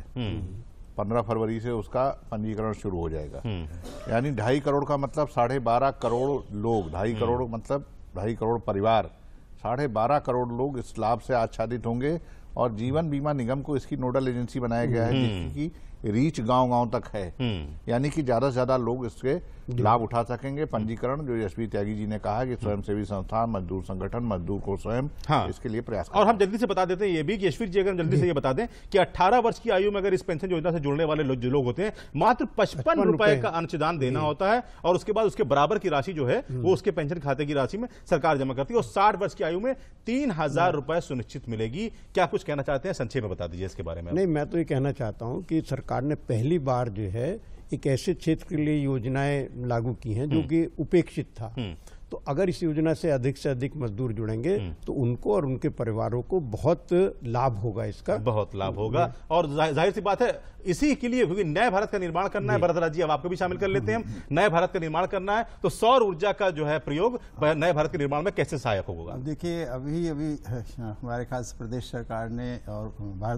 15 फरवरी से उसका पंजीकरण शुरू हो जाएगा। यानी 2.5 करोड़ का मतलब 12.5 करोड़ लोग, 2.5 करोड़ मतलब 2.5 करोड़ परिवार, 12.5 करोड़ लोग इस लाभ से आच्छादित होंगे। और जीवन बीमा निगम को इसकी नोडल एजेंसी बनाया गया है, जिसकी रीच गांव-गांव तक है, यानी कि ज्यादा से ज्यादा लोग इसके लाभ उठा सकेंगे। पंजीकरण जो यश त्यागी जी ने कहा कि स्वयंसेवी संस्थान, मजदूर संगठन, मजदूर को स्वयं इसके लिए प्रयास करें। और हम जल्दी से बता देते हैं ये भी कि यश जी, अगर जल्दी से ये बता दें कि 18 वर्ष की आयु में अगर इस पेंशन योजना से जुड़ने वाले जो लोग होते हैं, मात्र 55 रुपए का अंशदान देना होता है और उसके बाद उसके बराबर की राशि जो है वो उसके पेंशन खाते की राशि में सरकार जमा करती है। और 60 वर्ष की आयु में 3000 रुपए सुनिश्चित मिलेगी। क्या कुछ कहना चाहते हैं, संक्षेप में बता दीजिए इसके बारे में। नहीं, मैं तो ये कहना चाहता हूं कि सरकार ने पहली बार जो है एक ऐसे क्षेत्र के लिए योजनाएं लागू की हैं जो कि उपेक्षित था। तो अगर इस योजना से अधिक मजदूर जुड़ेंगे तो उनको और उनके परिवारों को बहुत लाभ होगा, इसका बहुत लाभ होगा। और जाहिर सी बात है इसी के लिए, क्योंकि नए भारत का निर्माण करना है। भरत जी, अब आपको भी शामिल कर लेते हैं हम। नए भारत का निर्माण करना है तो सौर ऊर्जा का जो है प्रयोग नए भारत के निर्माण में कैसे सहायक होगा? देखिए, अभी हमारे ख्याल से प्रदेश सरकार ने और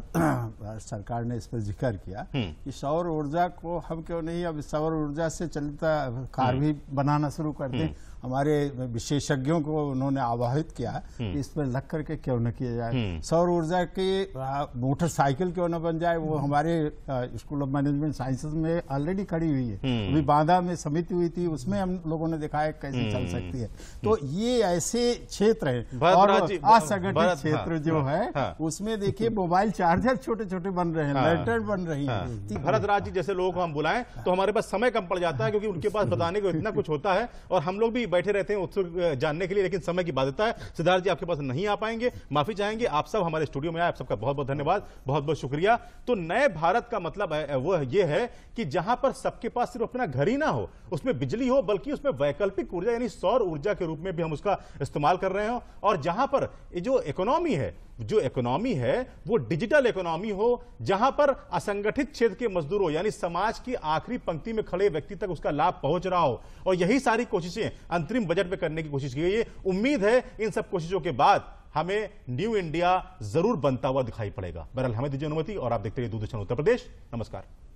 भारत सरकार ने इस पर जिक्र किया कि सौर ऊर्जा को हम क्यों नहीं अब सौर ऊर्जा से चलता कार भी बनाना शुरू कर दें। हमारे विशेषज्ञों को उन्होंने आवाहित किया कि इस पर लग करके क्यों न किया जाए। सौर ऊर्जा की मोटरसाइकिल क्यों न बन जाए। वो हमारे स्कूल ऑफ मैनेजमेंट साइंसेज में ऑलरेडी खड़ी हुई है। अभी बांदा में समिति हुई थी, उसमें हम लोगों ने दिखाया कैसे चल सकती है। तो ये ऐसे क्षेत्र है और असंगठित क्षेत्र जो है उसमें देखिए मोबाइल चार्जर छोटे छोटे बन रहे हैं, लाइटर बन रही है। भरत जी जैसे लोगों को हम बुलाएं तो हमारे पास समय कम पड़ जाता है, क्योंकि उनके पास बताने को इतना कुछ होता है और हम लोग भी बैठे रहते हैं उत्सुक जानने के लिए, लेकिन समय की बाध्यता है। सिद्धार्थ जी आपके पास नहीं आ पाएंगे, माफी चाहेंगे। आप सब हमारे स्टूडियो में आए, आप सबका बहुत बहुत धन्यवाद, बहुत बहुत शुक्रिया। तो नए भारत का मतलब है वो ये है कि जहां पर सबके पास सिर्फ अपना घर ही ना हो, उसमें बिजली हो, बल्कि उसमें वैकल्पिक ऊर्जा यानी सौर ऊर्जा के रूप में भी हम उसका इस्तेमाल कर रहे हो। और जहां पर जो इकोनॉमी है वो डिजिटल इकोनॉमी हो, जहां पर असंगठित क्षेत्र के मजदूरों यानी समाज की आखिरी पंक्ति में खड़े व्यक्ति तक उसका लाभ पहुंच रहा हो। और यही सारी कोशिशें अंतरिम बजट में करने की कोशिश की गई है। उम्मीद है इन सब कोशिशों के बाद हमें न्यू इंडिया जरूर बनता हुआ दिखाई पड़ेगा। बहरहाल हमें दीजिए अनुमति और आप देखते रहिए दूरदर्शन उत्तर प्रदेश। नमस्कार।